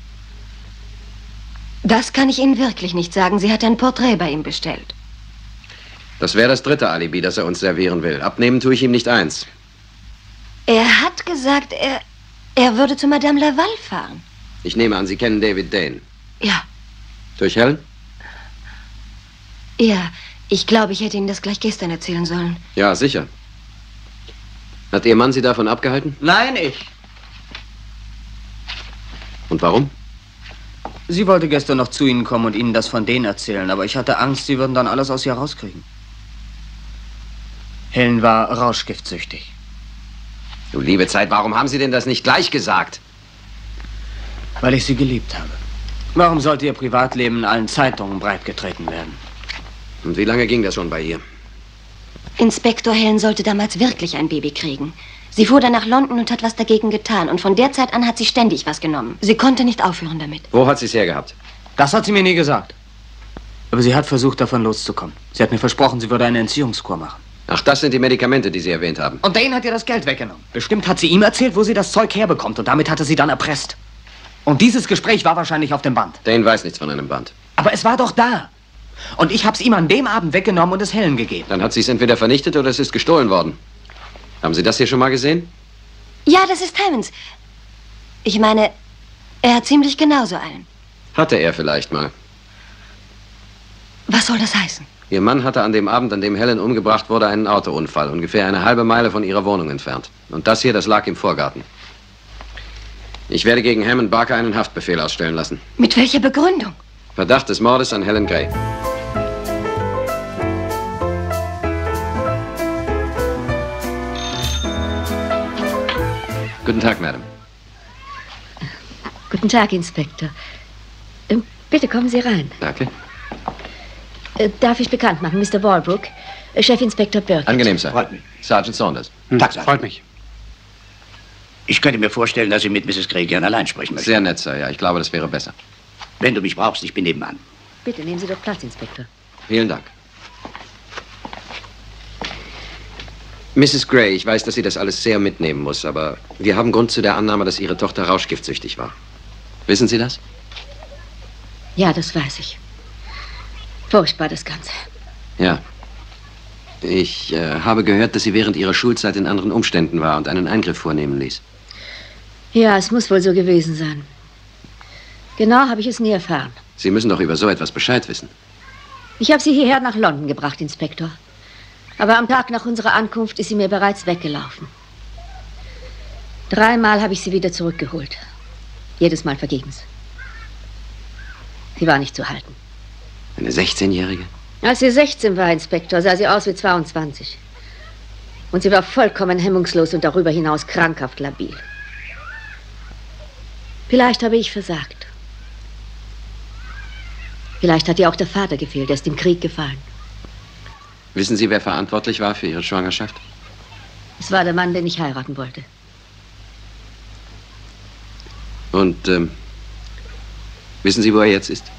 Das kann ich Ihnen wirklich nicht sagen. Sie hat ein Porträt bei ihm bestellt. Das wäre das dritte Alibi, das er uns servieren will. Abnehmen tue ich ihm nicht eins. Er hat gesagt, er würde zu Madame Laval fahren. Ich nehme an, Sie kennen David Dane. Ja. Durch Helen? Ja, ich glaube, ich hätte Ihnen das gleich gestern erzählen sollen. Ja, sicher. Hat Ihr Mann Sie davon abgehalten? Nein, ich. Und warum? Sie wollte gestern noch zu Ihnen kommen und Ihnen das von denen erzählen, aber ich hatte Angst, Sie würden dann alles aus ihr rauskriegen. Helen war rauschgiftsüchtig. Du liebe Zeit, warum haben Sie denn das nicht gleich gesagt? Weil ich sie geliebt habe. Warum sollte ihr Privatleben in allen Zeitungen breitgetreten werden? Und wie lange ging das schon bei ihr? Inspektor Helen sollte damals wirklich ein Baby kriegen. Sie fuhr dann nach London und hat was dagegen getan. Und von der Zeit an hat sie ständig was genommen. Sie konnte nicht aufhören damit. Wo hat sie es hergehabt? Das hat sie mir nie gesagt. Aber sie hat versucht, davon loszukommen. Sie hat mir versprochen, sie würde eine Entziehungskur machen. Ach, das sind die Medikamente, die Sie erwähnt haben. Und Dane hat ihr das Geld weggenommen. Bestimmt hat sie ihm erzählt, wo sie das Zeug herbekommt. Und damit hat er sie dann erpresst. Und dieses Gespräch war wahrscheinlich auf dem Band. Dane weiß nichts von einem Band. Aber es war doch da. Und ich hab's ihm an dem Abend weggenommen und es Helen gegeben. Dann hat sie es entweder vernichtet oder es ist gestohlen worden. Haben Sie das hier schon mal gesehen? Ja, das ist Hammonds. Ich meine, er hat ziemlich genauso einen. Hatte er vielleicht mal. Was soll das heißen? Ihr Mann hatte an dem Abend, an dem Helen umgebracht wurde, einen Autounfall. Ungefähr eine halbe Meile von ihrer Wohnung entfernt. Und das hier, das lag im Vorgarten. Ich werde gegen Hammond Barker einen Haftbefehl ausstellen lassen. Mit welcher Begründung? Verdacht des Mordes an Helen Gray. Guten Tag, Madame. Guten Tag, Inspektor. Bitte kommen Sie rein. Danke. Darf ich bekannt machen, Mr. Walbrook, Chefinspektor Burkett. Angenehm, Sir. Freut mich. Sergeant Saunders. Tag, Sir. Freut mich. Ich könnte mir vorstellen, dass Sie mit Mrs. Gray gern allein sprechen möchten. Sehr nett, Sir. Ja, ich glaube, das wäre besser. Wenn du mich brauchst, ich bin nebenan. Bitte, nehmen Sie doch Platz, Inspektor. Vielen Dank. Mrs. Gray, ich weiß, dass sie das alles sehr mitnehmen muss, aber wir haben Grund zu der Annahme, dass Ihre Tochter rauschgiftsüchtig war. Wissen Sie das? Ja, das weiß ich. Furchtbar, das Ganze. Ja. Ich habe gehört, dass sie während ihrer Schulzeit in anderen Umständen war und einen Eingriff vornehmen ließ. Ja, es muss wohl so gewesen sein. Genau habe ich es nie erfahren. Sie müssen doch über so etwas Bescheid wissen. Ich habe sie hierher nach London gebracht, Inspektor. Aber am Tag nach unserer Ankunft ist sie mir bereits weggelaufen. 3-mal habe ich sie wieder zurückgeholt. Jedes Mal vergebens. Sie war nicht zu halten. Eine 16-Jährige? Als sie 16 war, Inspektor, sah sie aus wie 22. Und sie war vollkommen hemmungslos und darüber hinaus krankhaft labil. Vielleicht habe ich versagt. Vielleicht hat ihr auch der Vater gefehlt, er ist im Krieg gefallen. Wissen Sie, wer verantwortlich war für Ihre Schwangerschaft? Es war der Mann, den ich heiraten wollte. Und wissen Sie, wo er jetzt ist?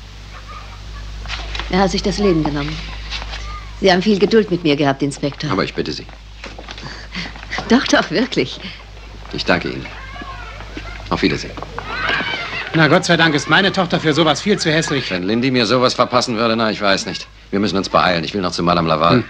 Er hat sich das Leben genommen. Sie haben viel Geduld mit mir gehabt, Inspektor. Aber ich bitte Sie. Doch, doch, wirklich. Ich danke Ihnen. Auf Wiedersehen. Na, Gott sei Dank ist meine Tochter für sowas viel zu hässlich. Wenn Lindy mir sowas verpassen würde, na, ich weiß nicht. Wir müssen uns beeilen. Ich will noch zu Madame Laval.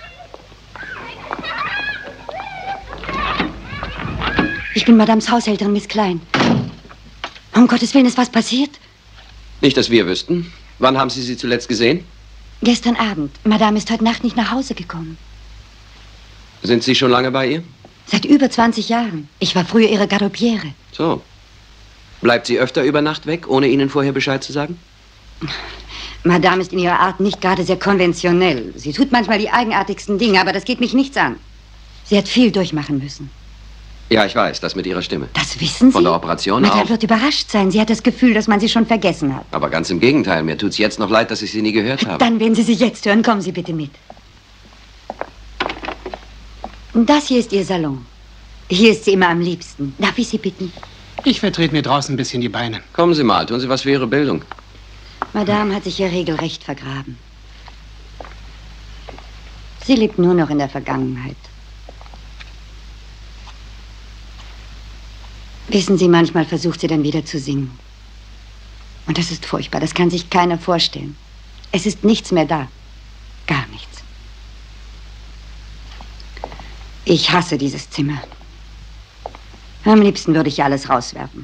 Ich bin Madames Haushälterin, Miss Klein. Um Gottes Willen, ist was passiert? Nicht, dass wir wüssten. Wann haben Sie sie zuletzt gesehen? Gestern Abend. Madame ist heute Nacht nicht nach Hause gekommen. Sind Sie schon lange bei ihr? Seit über 20 Jahren. Ich war früher ihre Garderobiere. So. Bleibt sie öfter über Nacht weg, ohne Ihnen vorher Bescheid zu sagen? Madame ist in ihrer Art nicht gerade sehr konventionell. Sie tut manchmal die eigenartigsten Dinge, aber das geht mich nichts an. Sie hat viel durchmachen müssen. Ja, ich weiß, das mit Ihrer Stimme. Das wissen Sie? Von der Operation Madame auch. wird überrascht sein. Sie hat das Gefühl, dass man sie schon vergessen hat. Aber ganz im Gegenteil, mir tut's jetzt noch leid, dass ich Sie nie gehört habe. Dann, wenn Sie sie jetzt hören, kommen Sie bitte mit. Das hier ist Ihr Salon. Hier ist sie immer am liebsten. Darf ich Sie bitten? Ich vertrete mir draußen ein bisschen die Beine. Kommen Sie mal, tun Sie was für Ihre Bildung. Madame hat sich hier regelrecht vergraben. Sie lebt nur noch in der Vergangenheit. Wissen Sie, manchmal versucht sie dann wieder zu singen. Und das ist furchtbar, das kann sich keiner vorstellen. Es ist nichts mehr da. Gar nichts. Ich hasse dieses Zimmer. Am liebsten würde ich alles rauswerfen.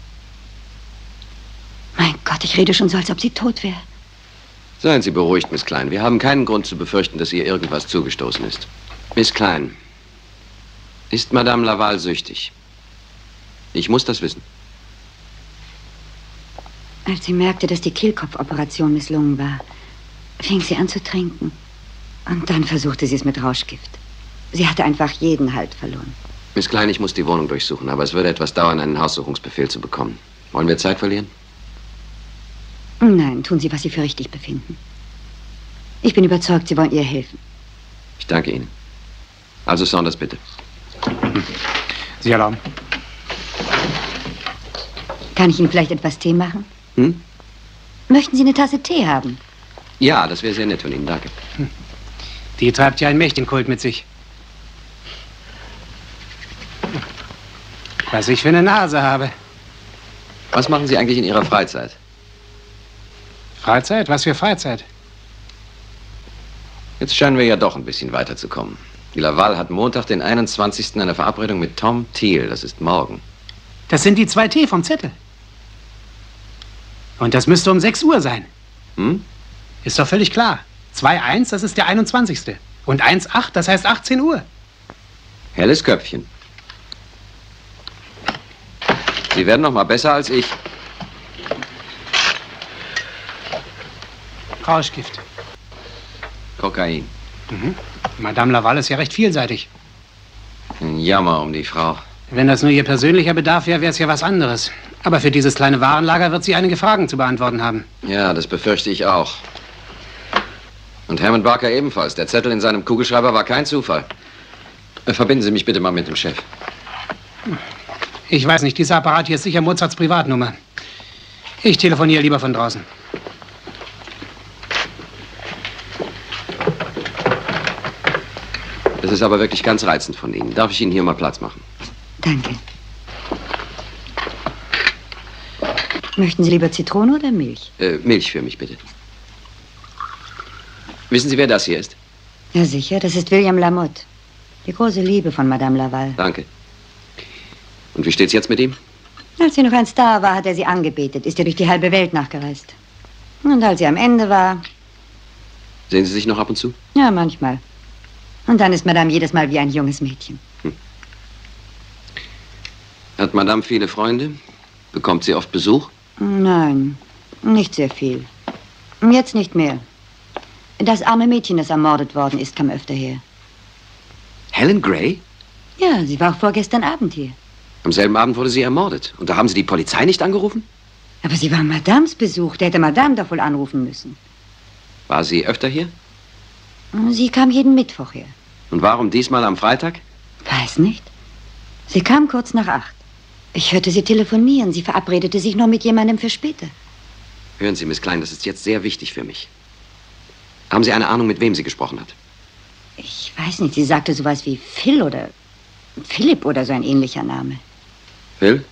Mein Gott, ich rede schon so, als ob sie tot wäre. Seien Sie beruhigt, Miss Klein. Wir haben keinen Grund zu befürchten, dass ihr irgendwas zugestoßen ist. Miss Klein, ist Madame Laval süchtig? Ich muss das wissen. Als sie merkte, dass die Kehlkopfoperation misslungen war, fing sie an zu trinken. Und dann versuchte sie es mit Rauschgift. Sie hatte einfach jeden Halt verloren. Miss Klein, ich muss die Wohnung durchsuchen, aber es würde etwas dauern, einen Haussuchungsbefehl zu bekommen. Wollen wir Zeit verlieren? Nein, tun Sie, was Sie für richtig befinden. Ich bin überzeugt, Sie wollen ihr helfen. Ich danke Ihnen. Also Saunders, bitte. Sie erlauben. Kann ich Ihnen vielleicht etwas Tee machen? Hm? Möchten Sie eine Tasse Tee haben? Ja, das wäre sehr nett von Ihnen, danke. Die treibt ja einen Mächtenkult mit sich. Was ich für eine Nase habe. Was machen Sie eigentlich in Ihrer Freizeit? Freizeit? Was für Freizeit? Jetzt scheinen wir ja doch ein bisschen weiterzukommen. Die Laval hat Montag, den 21. eine Verabredung mit Tom Thiel. Das ist morgen. Das sind die 2 T vom Zettel. Und das müsste um 6 Uhr sein. Hm? Ist doch völlig klar. 2-1, das ist der 21. Und 1-8, das heißt 18 Uhr. Helles Köpfchen. Sie werden noch mal besser als ich. Rauschgift. Kokain. Mhm. Madame Laval ist ja recht vielseitig. Ein Jammer um die Frau. Wenn das nur ihr persönlicher Bedarf wäre, wäre es ja was anderes. Aber für dieses kleine Warenlager wird sie einige Fragen zu beantworten haben. Ja, das befürchte ich auch. Und Hammond Barker ebenfalls. Der Zettel in seinem Kugelschreiber war kein Zufall. Verbinden Sie mich bitte mal mit dem Chef. Ich weiß nicht, dieser Apparat hier ist sicher Mozarts Privatnummer. Ich telefoniere lieber von draußen. Das ist aber wirklich ganz reizend von Ihnen. Darf ich Ihnen hier mal Platz machen? Danke. Möchten Sie lieber Zitrone oder Milch? Milch für mich, bitte. Wissen Sie, wer das hier ist? Ja, sicher. Das ist William Lamotte. Die große Liebe von Madame Laval. Danke. Und wie steht's jetzt mit ihm? Als sie noch ein Star war, hat er sie angebetet. Ist er durch die halbe Welt nachgereist. Und als sie am Ende war... Sehen Sie sich noch ab und zu? Ja, manchmal. Und dann ist Madame jedes Mal wie ein junges Mädchen. Hat Madame viele Freunde? Bekommt sie oft Besuch? Nein, nicht sehr viel. Jetzt nicht mehr. Das arme Mädchen, das ermordet worden ist, kam öfter her. Helen Gray? Ja, sie war auch vorgestern Abend hier. Am selben Abend wurde sie ermordet. Und da haben Sie die Polizei nicht angerufen? Aber sie war Madames Besuch. Der hätte Madame doch wohl anrufen müssen. War sie öfter hier? Sie kam jeden Mittwoch her. Und warum diesmal am Freitag? Weiß nicht. Sie kam kurz nach 8. Ich hörte sie telefonieren. Sie verabredete sich noch mit jemandem für später. Hören Sie, Miss Klein, das ist jetzt sehr wichtig für mich. Haben Sie eine Ahnung, mit wem sie gesprochen hat? Ich weiß nicht. Sie sagte sowas wie Phil oder Philipp oder so ein ähnlicher Name. Phil?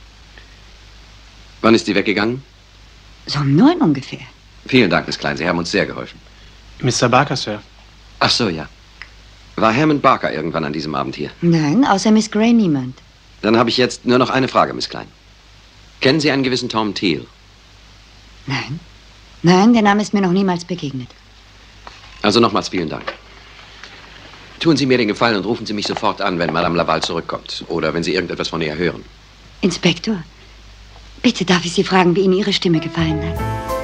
Wann ist die weggegangen? So um 9 ungefähr. Vielen Dank, Miss Klein. Sie haben uns sehr geholfen. Mr. Barker, Sir. Ach so, ja. War Hammond Barker irgendwann an diesem Abend hier? Nein, außer Miss Gray niemand. Dann habe ich jetzt nur noch eine Frage, Miss Klein. Kennen Sie einen gewissen Tom Thiel? Nein. Nein, der Name ist mir noch niemals begegnet. Also nochmals vielen Dank. Tun Sie mir den Gefallen und rufen Sie mich sofort an, wenn Madame Laval zurückkommt. Oder wenn Sie irgendetwas von ihr hören. Inspektor, bitte darf ich Sie fragen, wie Ihnen Ihre Stimme gefallen hat?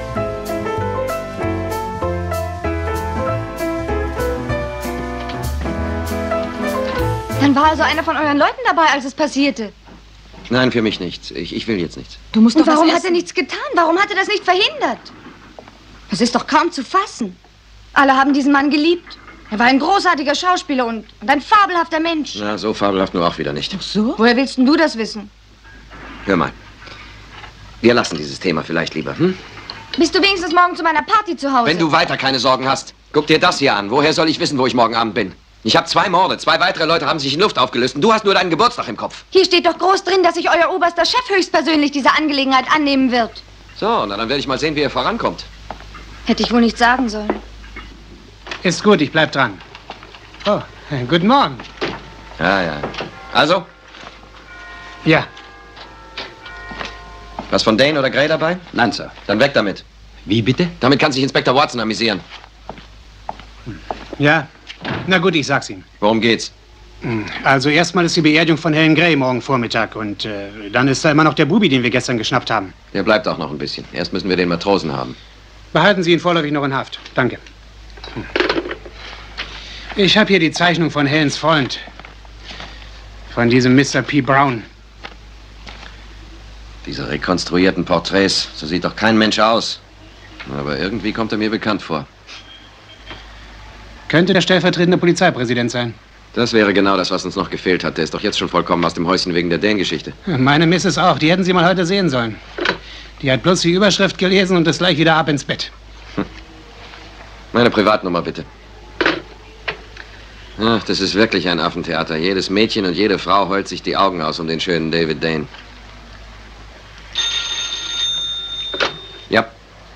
Dann war also einer von euren Leuten dabei, als es passierte. Nein, für mich nichts. Ich will jetzt nichts. Du musst doch warum was hat er nichts getan? Warum hat er das nicht verhindert? Das ist doch kaum zu fassen. Alle haben diesen Mann geliebt. Er war ein großartiger Schauspieler und ein fabelhafter Mensch. Na, so fabelhaft nur auch wieder nicht. Ach so? Woher willst denn du das wissen? Hör mal. Wir lassen dieses Thema vielleicht lieber, hm? Bist du wenigstens morgen zu meiner Party zu Hause? Wenn du weiter keine Sorgen hast, guck dir das hier an. Woher soll ich wissen, wo ich morgen Abend bin? Ich habe 2 Morde, 2 weitere Leute haben sich in Luft aufgelöst und du hast nur deinen Geburtstag im Kopf. Hier steht doch groß drin, dass sich euer oberster Chef höchstpersönlich dieser Angelegenheit annehmen wird. So, na dann werde ich mal sehen, wie er vorankommt. Hätte ich wohl nicht sagen sollen. Ist gut, ich bleib dran. Oh, guten Morgen. Ja. Also? Ja. Was von Dane oder Gray dabei? Nein, Sir. Dann weg damit. Wie bitte? Damit kann sich Inspektor Watson amüsieren. Ja. Na gut, ich sag's ihm. Worum geht's? Also erstmal ist die Beerdigung von Helen Gray morgen Vormittag und dann ist da immer noch der Bubi, den wir gestern geschnappt haben. Der bleibt auch noch ein bisschen. Erst müssen wir den Matrosen haben. Behalten Sie ihn vorläufig noch in Haft. Danke. Ich habe hier die Zeichnung von Helens Freund. Von diesem Mr. P. Brown. Diese rekonstruierten Porträts, so sieht doch kein Mensch aus. Aber irgendwie kommt er mir bekannt vor. Könnte der stellvertretende Polizeipräsident sein. Das wäre genau das, was uns noch gefehlt hat. Der ist doch jetzt schon vollkommen aus dem Häuschen wegen der Dane-Geschichte. Meine Misses auch. Die hätten Sie mal heute sehen sollen. Die hat bloß die Überschrift gelesen und ist gleich wieder ab ins Bett. Meine Privatnummer, bitte. Ach, das ist wirklich ein Affentheater. Jedes Mädchen und jede Frau heult sich die Augen aus um den schönen David Dane. Ja.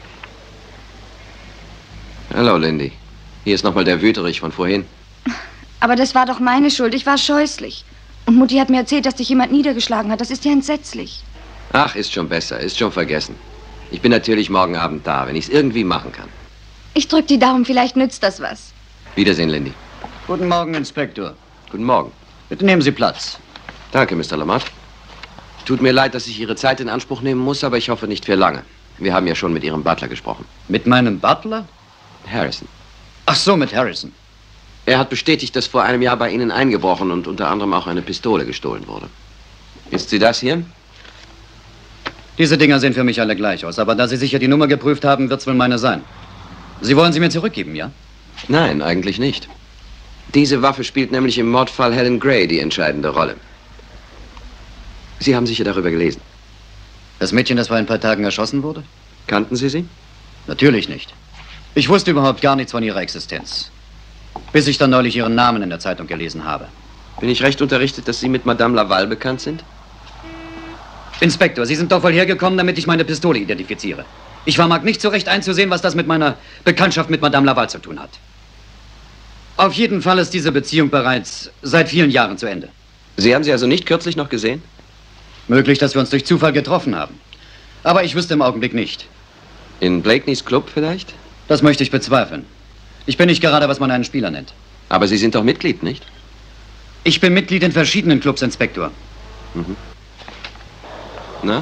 Hallo, Lindy. Hier ist nochmal der Wüterich von vorhin. Aber das war doch meine Schuld. Ich war scheußlich. Und Mutti hat mir erzählt, dass dich jemand niedergeschlagen hat. Das ist ja entsetzlich. Ach, ist schon besser. Ist schon vergessen. Ich bin natürlich morgen Abend da, wenn ich es irgendwie machen kann. Ich drück die Daumen, vielleicht nützt das was. Wiedersehen, Lindy. Guten Morgen, Inspektor. Guten Morgen. Bitte nehmen Sie Platz. Danke, Mr. Lamont. Tut mir leid, dass ich Ihre Zeit in Anspruch nehmen muss, aber ich hoffe nicht für lange. Wir haben ja schon mit Ihrem Butler gesprochen. Mit meinem Butler? Harrison. Ach so, mit Harrison. Er hat bestätigt, dass vor einem Jahr bei Ihnen eingebrochen und unter anderem auch eine Pistole gestohlen wurde. Ist sie das hier? Diese Dinger sehen für mich alle gleich aus, aber da Sie sicher die Nummer geprüft haben, wird's wohl meine sein. Sie wollen sie mir zurückgeben, ja? Nein, eigentlich nicht. Diese Waffe spielt nämlich im Mordfall Helen Gray die entscheidende Rolle. Sie haben sicher darüber gelesen. Das Mädchen, das vor ein paar Tagen erschossen wurde? Kannten Sie sie? Natürlich nicht. Ich wusste überhaupt gar nichts von ihrer Existenz. Bis ich dann neulich ihren Namen in der Zeitung gelesen habe. Bin ich recht unterrichtet, dass Sie mit Madame Laval bekannt sind? Inspektor, Sie sind doch wohl hergekommen, damit ich meine Pistole identifiziere. Ich vermag nicht so recht einzusehen, was das mit meiner Bekanntschaft mit Madame Laval zu tun hat. Auf jeden Fall ist diese Beziehung bereits seit vielen Jahren zu Ende. Sie haben sie also nicht kürzlich noch gesehen? Möglich, dass wir uns durch Zufall getroffen haben. Aber ich wüsste im Augenblick nicht. In Blakeney's Club vielleicht? Das möchte ich bezweifeln. Ich bin nicht gerade, was man einen Spieler nennt. Aber Sie sind doch Mitglied, nicht? Ich bin Mitglied in verschiedenen Clubs, Inspektor. Mhm. Na?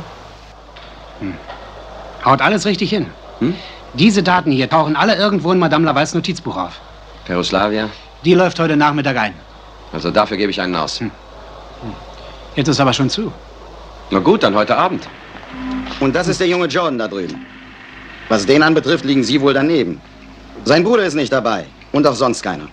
Haut alles richtig hin. Diese Daten hier tauchen alle irgendwo in Madame Lavals Notizbuch auf. Peroslavia? Die läuft heute Nachmittag ein. Also dafür gebe ich einen aus. Jetzt ist aber schon zu. Na gut, dann heute Abend. Und das ist der junge Jordan da drüben. Was den anbetrifft, liegen Sie wohl daneben. Sein Bruder ist nicht dabei. Und auch sonst keiner.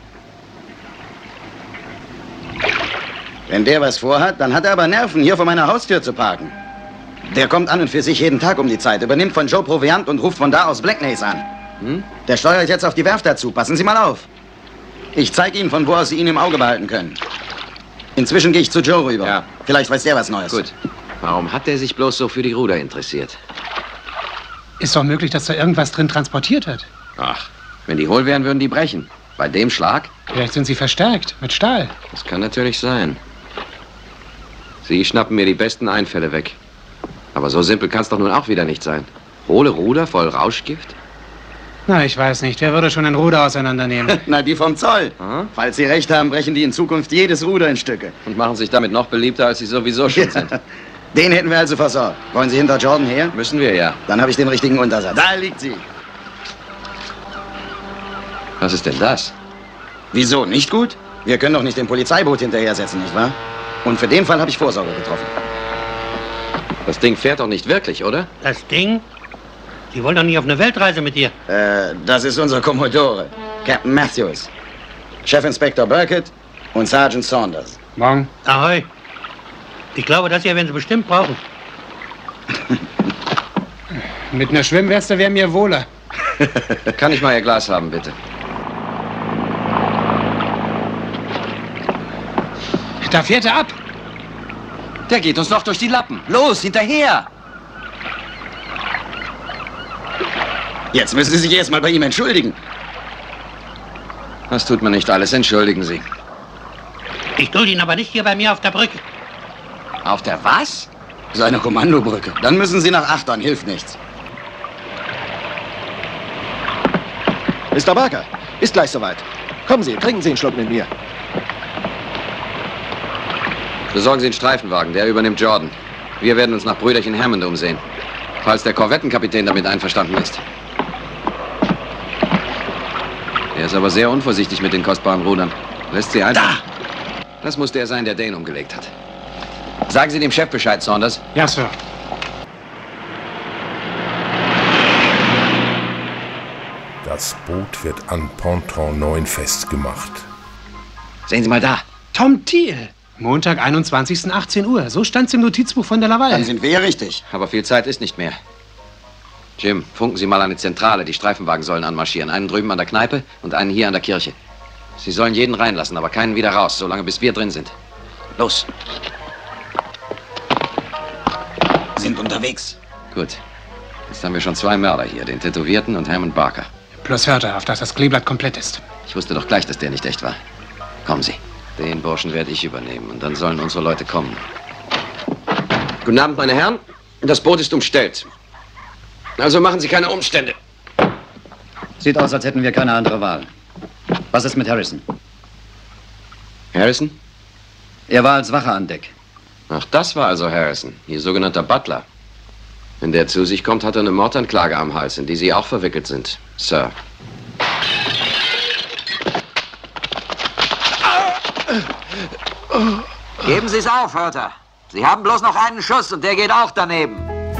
Wenn der was vorhat, dann hat er aber Nerven, hier vor meiner Haustür zu parken. Der kommt an und für sich jeden Tag um die Zeit, übernimmt von Joe Proviant und ruft von da aus Blackneys an. Der steuert jetzt auf die Werft dazu. Passen Sie mal auf. Ich zeige Ihnen, von wo aus Sie ihn im Auge behalten können. Inzwischen gehe ich zu Joe rüber. Ja. Vielleicht weiß der was Neues. Gut. Warum hat er sich bloß so für die Ruder interessiert? Ist doch möglich, dass da irgendwas drin transportiert wird. Ach, wenn die hohl wären, würden die brechen. Bei dem Schlag? Vielleicht sind sie verstärkt, mit Stahl. Das kann natürlich sein. Sie schnappen mir die besten Einfälle weg. Aber so simpel kann es doch nun auch wieder nicht sein. Hohle Ruder voll Rauschgift? Na, ich weiß nicht. Wer würde schon ein Ruder auseinandernehmen? Na, die vom Zoll. Falls Sie recht haben, brechen die in Zukunft jedes Ruder in Stücke. Und machen sich damit noch beliebter, als sie sowieso schon sind. Den hätten wir also versorgt. Wollen Sie hinter Jordan her? Müssen wir, ja. Dann habe ich den richtigen Untersatz. Da liegt sie. Was ist denn das? Wieso? Nicht gut? Wir können doch nicht den Polizeiboot hinterhersetzen, nicht wahr? Und für den Fall habe ich Vorsorge getroffen. Das Ding fährt doch nicht wirklich, oder? Das Ding? Die wollen doch nicht auf eine Weltreise mit dir. Das ist unser Kommodore, Captain Matthews. Chefinspektor Burkett und Sergeant Saunders. Morgen. Ahoi. Ich glaube, das hier werden Sie bestimmt brauchen. Mit einer Schwimmweste wäre mir wohler. Kann ich mal Ihr Glas haben, bitte? Da fährt er ab. Der geht uns noch durch die Lappen. Los, hinterher! Jetzt müssen Sie sich erstmal bei ihm entschuldigen. Das tut man nicht alles. Entschuldigen Sie. Ich dulde ihn aber nicht hier bei mir auf der Brücke. Auf der was? Seine Kommandobrücke. Dann müssen Sie nach Achtern. Hilft nichts. Mr. Barker, ist gleich soweit. Kommen Sie, trinken Sie einen Schluck mit mir. Besorgen Sie einen Streifenwagen, der übernimmt Jordan. Wir werden uns nach Brüderchen Hammond umsehen. Falls der Korvettenkapitän damit einverstanden ist. Er ist aber sehr unvorsichtig mit den kostbaren Rudern. Lässt sie einfach... Da! Das muss der sein, der den umgelegt hat. Sagen Sie dem Chef Bescheid, Saunders. Ja, Sir. Das Boot wird an Ponton 9 festgemacht. Sehen Sie mal da. Tom Thiel. Montag, 21. 18 Uhr. So stand's im Notizbuch von der Laval. Dann sind wir ja richtig. Aber viel Zeit ist nicht mehr. Jim, funken Sie mal an die Zentrale. Die Streifenwagen sollen anmarschieren. Einen drüben an der Kneipe und einen hier an der Kirche. Sie sollen jeden reinlassen, aber keinen wieder raus, solange bis wir drin sind. Los. Sind unterwegs. Gut. Jetzt haben wir schon 2 Mörder hier, den Tätowierten und Hammond Barker. Plus Hörter, auf dass das Kleeblatt komplett ist. Ich wusste doch gleich, dass der nicht echt war. Kommen Sie. Den Burschen werde ich übernehmen und dann sollen unsere Leute kommen. Guten Abend, meine Herren. Das Boot ist umstellt. Also machen Sie keine Umstände. Sieht aus, als hätten wir keine andere Wahl. Was ist mit Harrison? Harrison? Er war als Wache an Deck. Ach, das war also Harrison, Ihr sogenannter Butler. Wenn der zu sich kommt, hat er eine Mordanklage am Hals, in die Sie auch verwickelt sind, Sir. Geben Sie es auf, Hörter. Sie haben bloß noch einen Schuss und der geht auch daneben.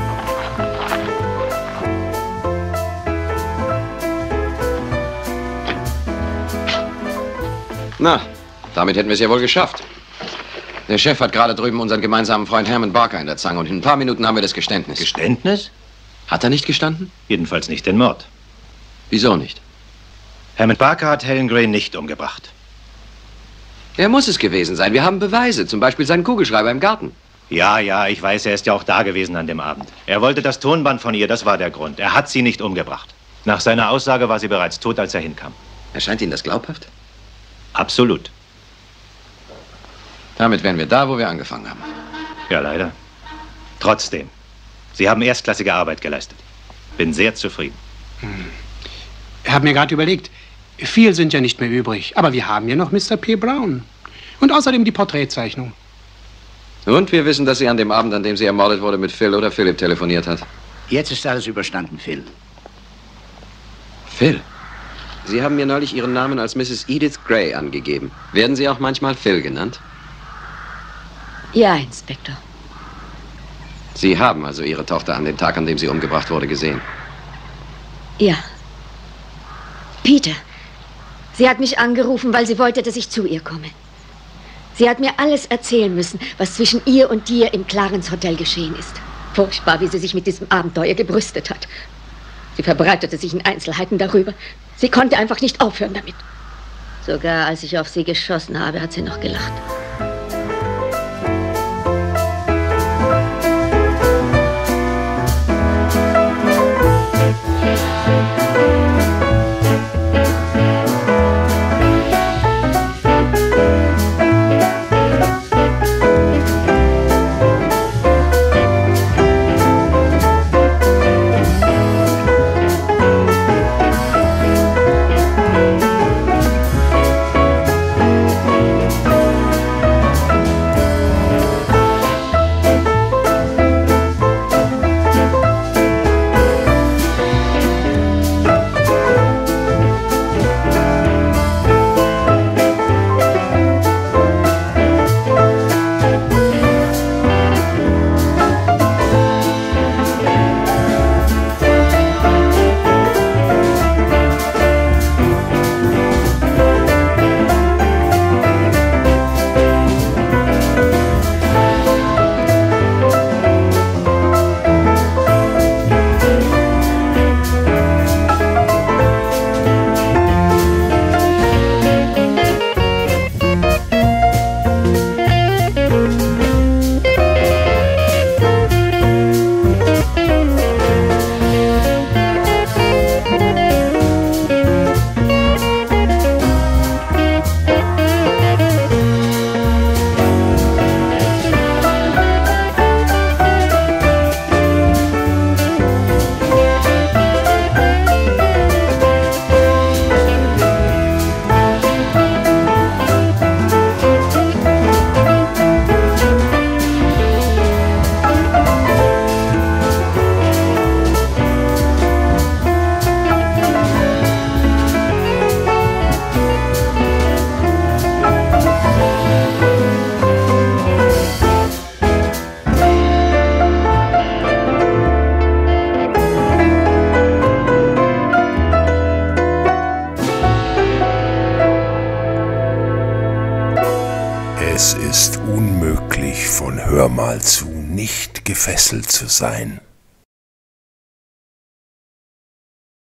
Na, damit hätten wir es ja wohl geschafft. Der Chef hat gerade drüben unseren gemeinsamen Freund Hammond Barker in der Zange und in ein paar Minuten haben wir das Geständnis. Geständnis? Hat er nicht gestanden? Jedenfalls nicht den Mord. Wieso nicht? Hammond Barker hat Helen Gray nicht umgebracht. Er muss es gewesen sein. Wir haben Beweise, zum Beispiel seinen Kugelschreiber im Garten. Ja, ich weiß, er ist ja auch da gewesen an dem Abend. Er wollte das Tonband von ihr, das war der Grund. Er hat sie nicht umgebracht. Nach seiner Aussage war sie bereits tot, als er hinkam. Erscheint Ihnen das glaubhaft? Absolut. Damit wären wir da, wo wir angefangen haben. Ja, leider. Trotzdem. Sie haben erstklassige Arbeit geleistet. Bin sehr zufrieden. Ich habe mir gerade überlegt, viel sind ja nicht mehr übrig. Aber wir haben ja noch Mr. P. Brown. Und außerdem die Porträtzeichnung. Und wir wissen, dass sie an dem Abend, an dem sie ermordet wurde, mit Phil oder Philip telefoniert hat. Jetzt ist alles überstanden, Phil. Phil? Sie haben mir neulich Ihren Namen als Mrs. Edith Gray angegeben. Werden Sie auch manchmal Phil genannt? Ja, Inspektor. Sie haben also Ihre Tochter an dem Tag, an dem sie umgebracht wurde, gesehen? Ja. Peter, sie hat mich angerufen, weil sie wollte, dass ich zu ihr komme. Sie hat mir alles erzählen müssen, was zwischen ihr und dir im Clarence Hotel geschehen ist. Furchtbar, wie sie sich mit diesem Abenteuer gebrüstet hat. Sie verbreitete sich in Einzelheiten darüber. Sie konnte einfach nicht aufhören damit. Sogar als ich auf sie geschossen habe, hat sie noch gelacht. hör mal zu, nicht gefesselt zu sein.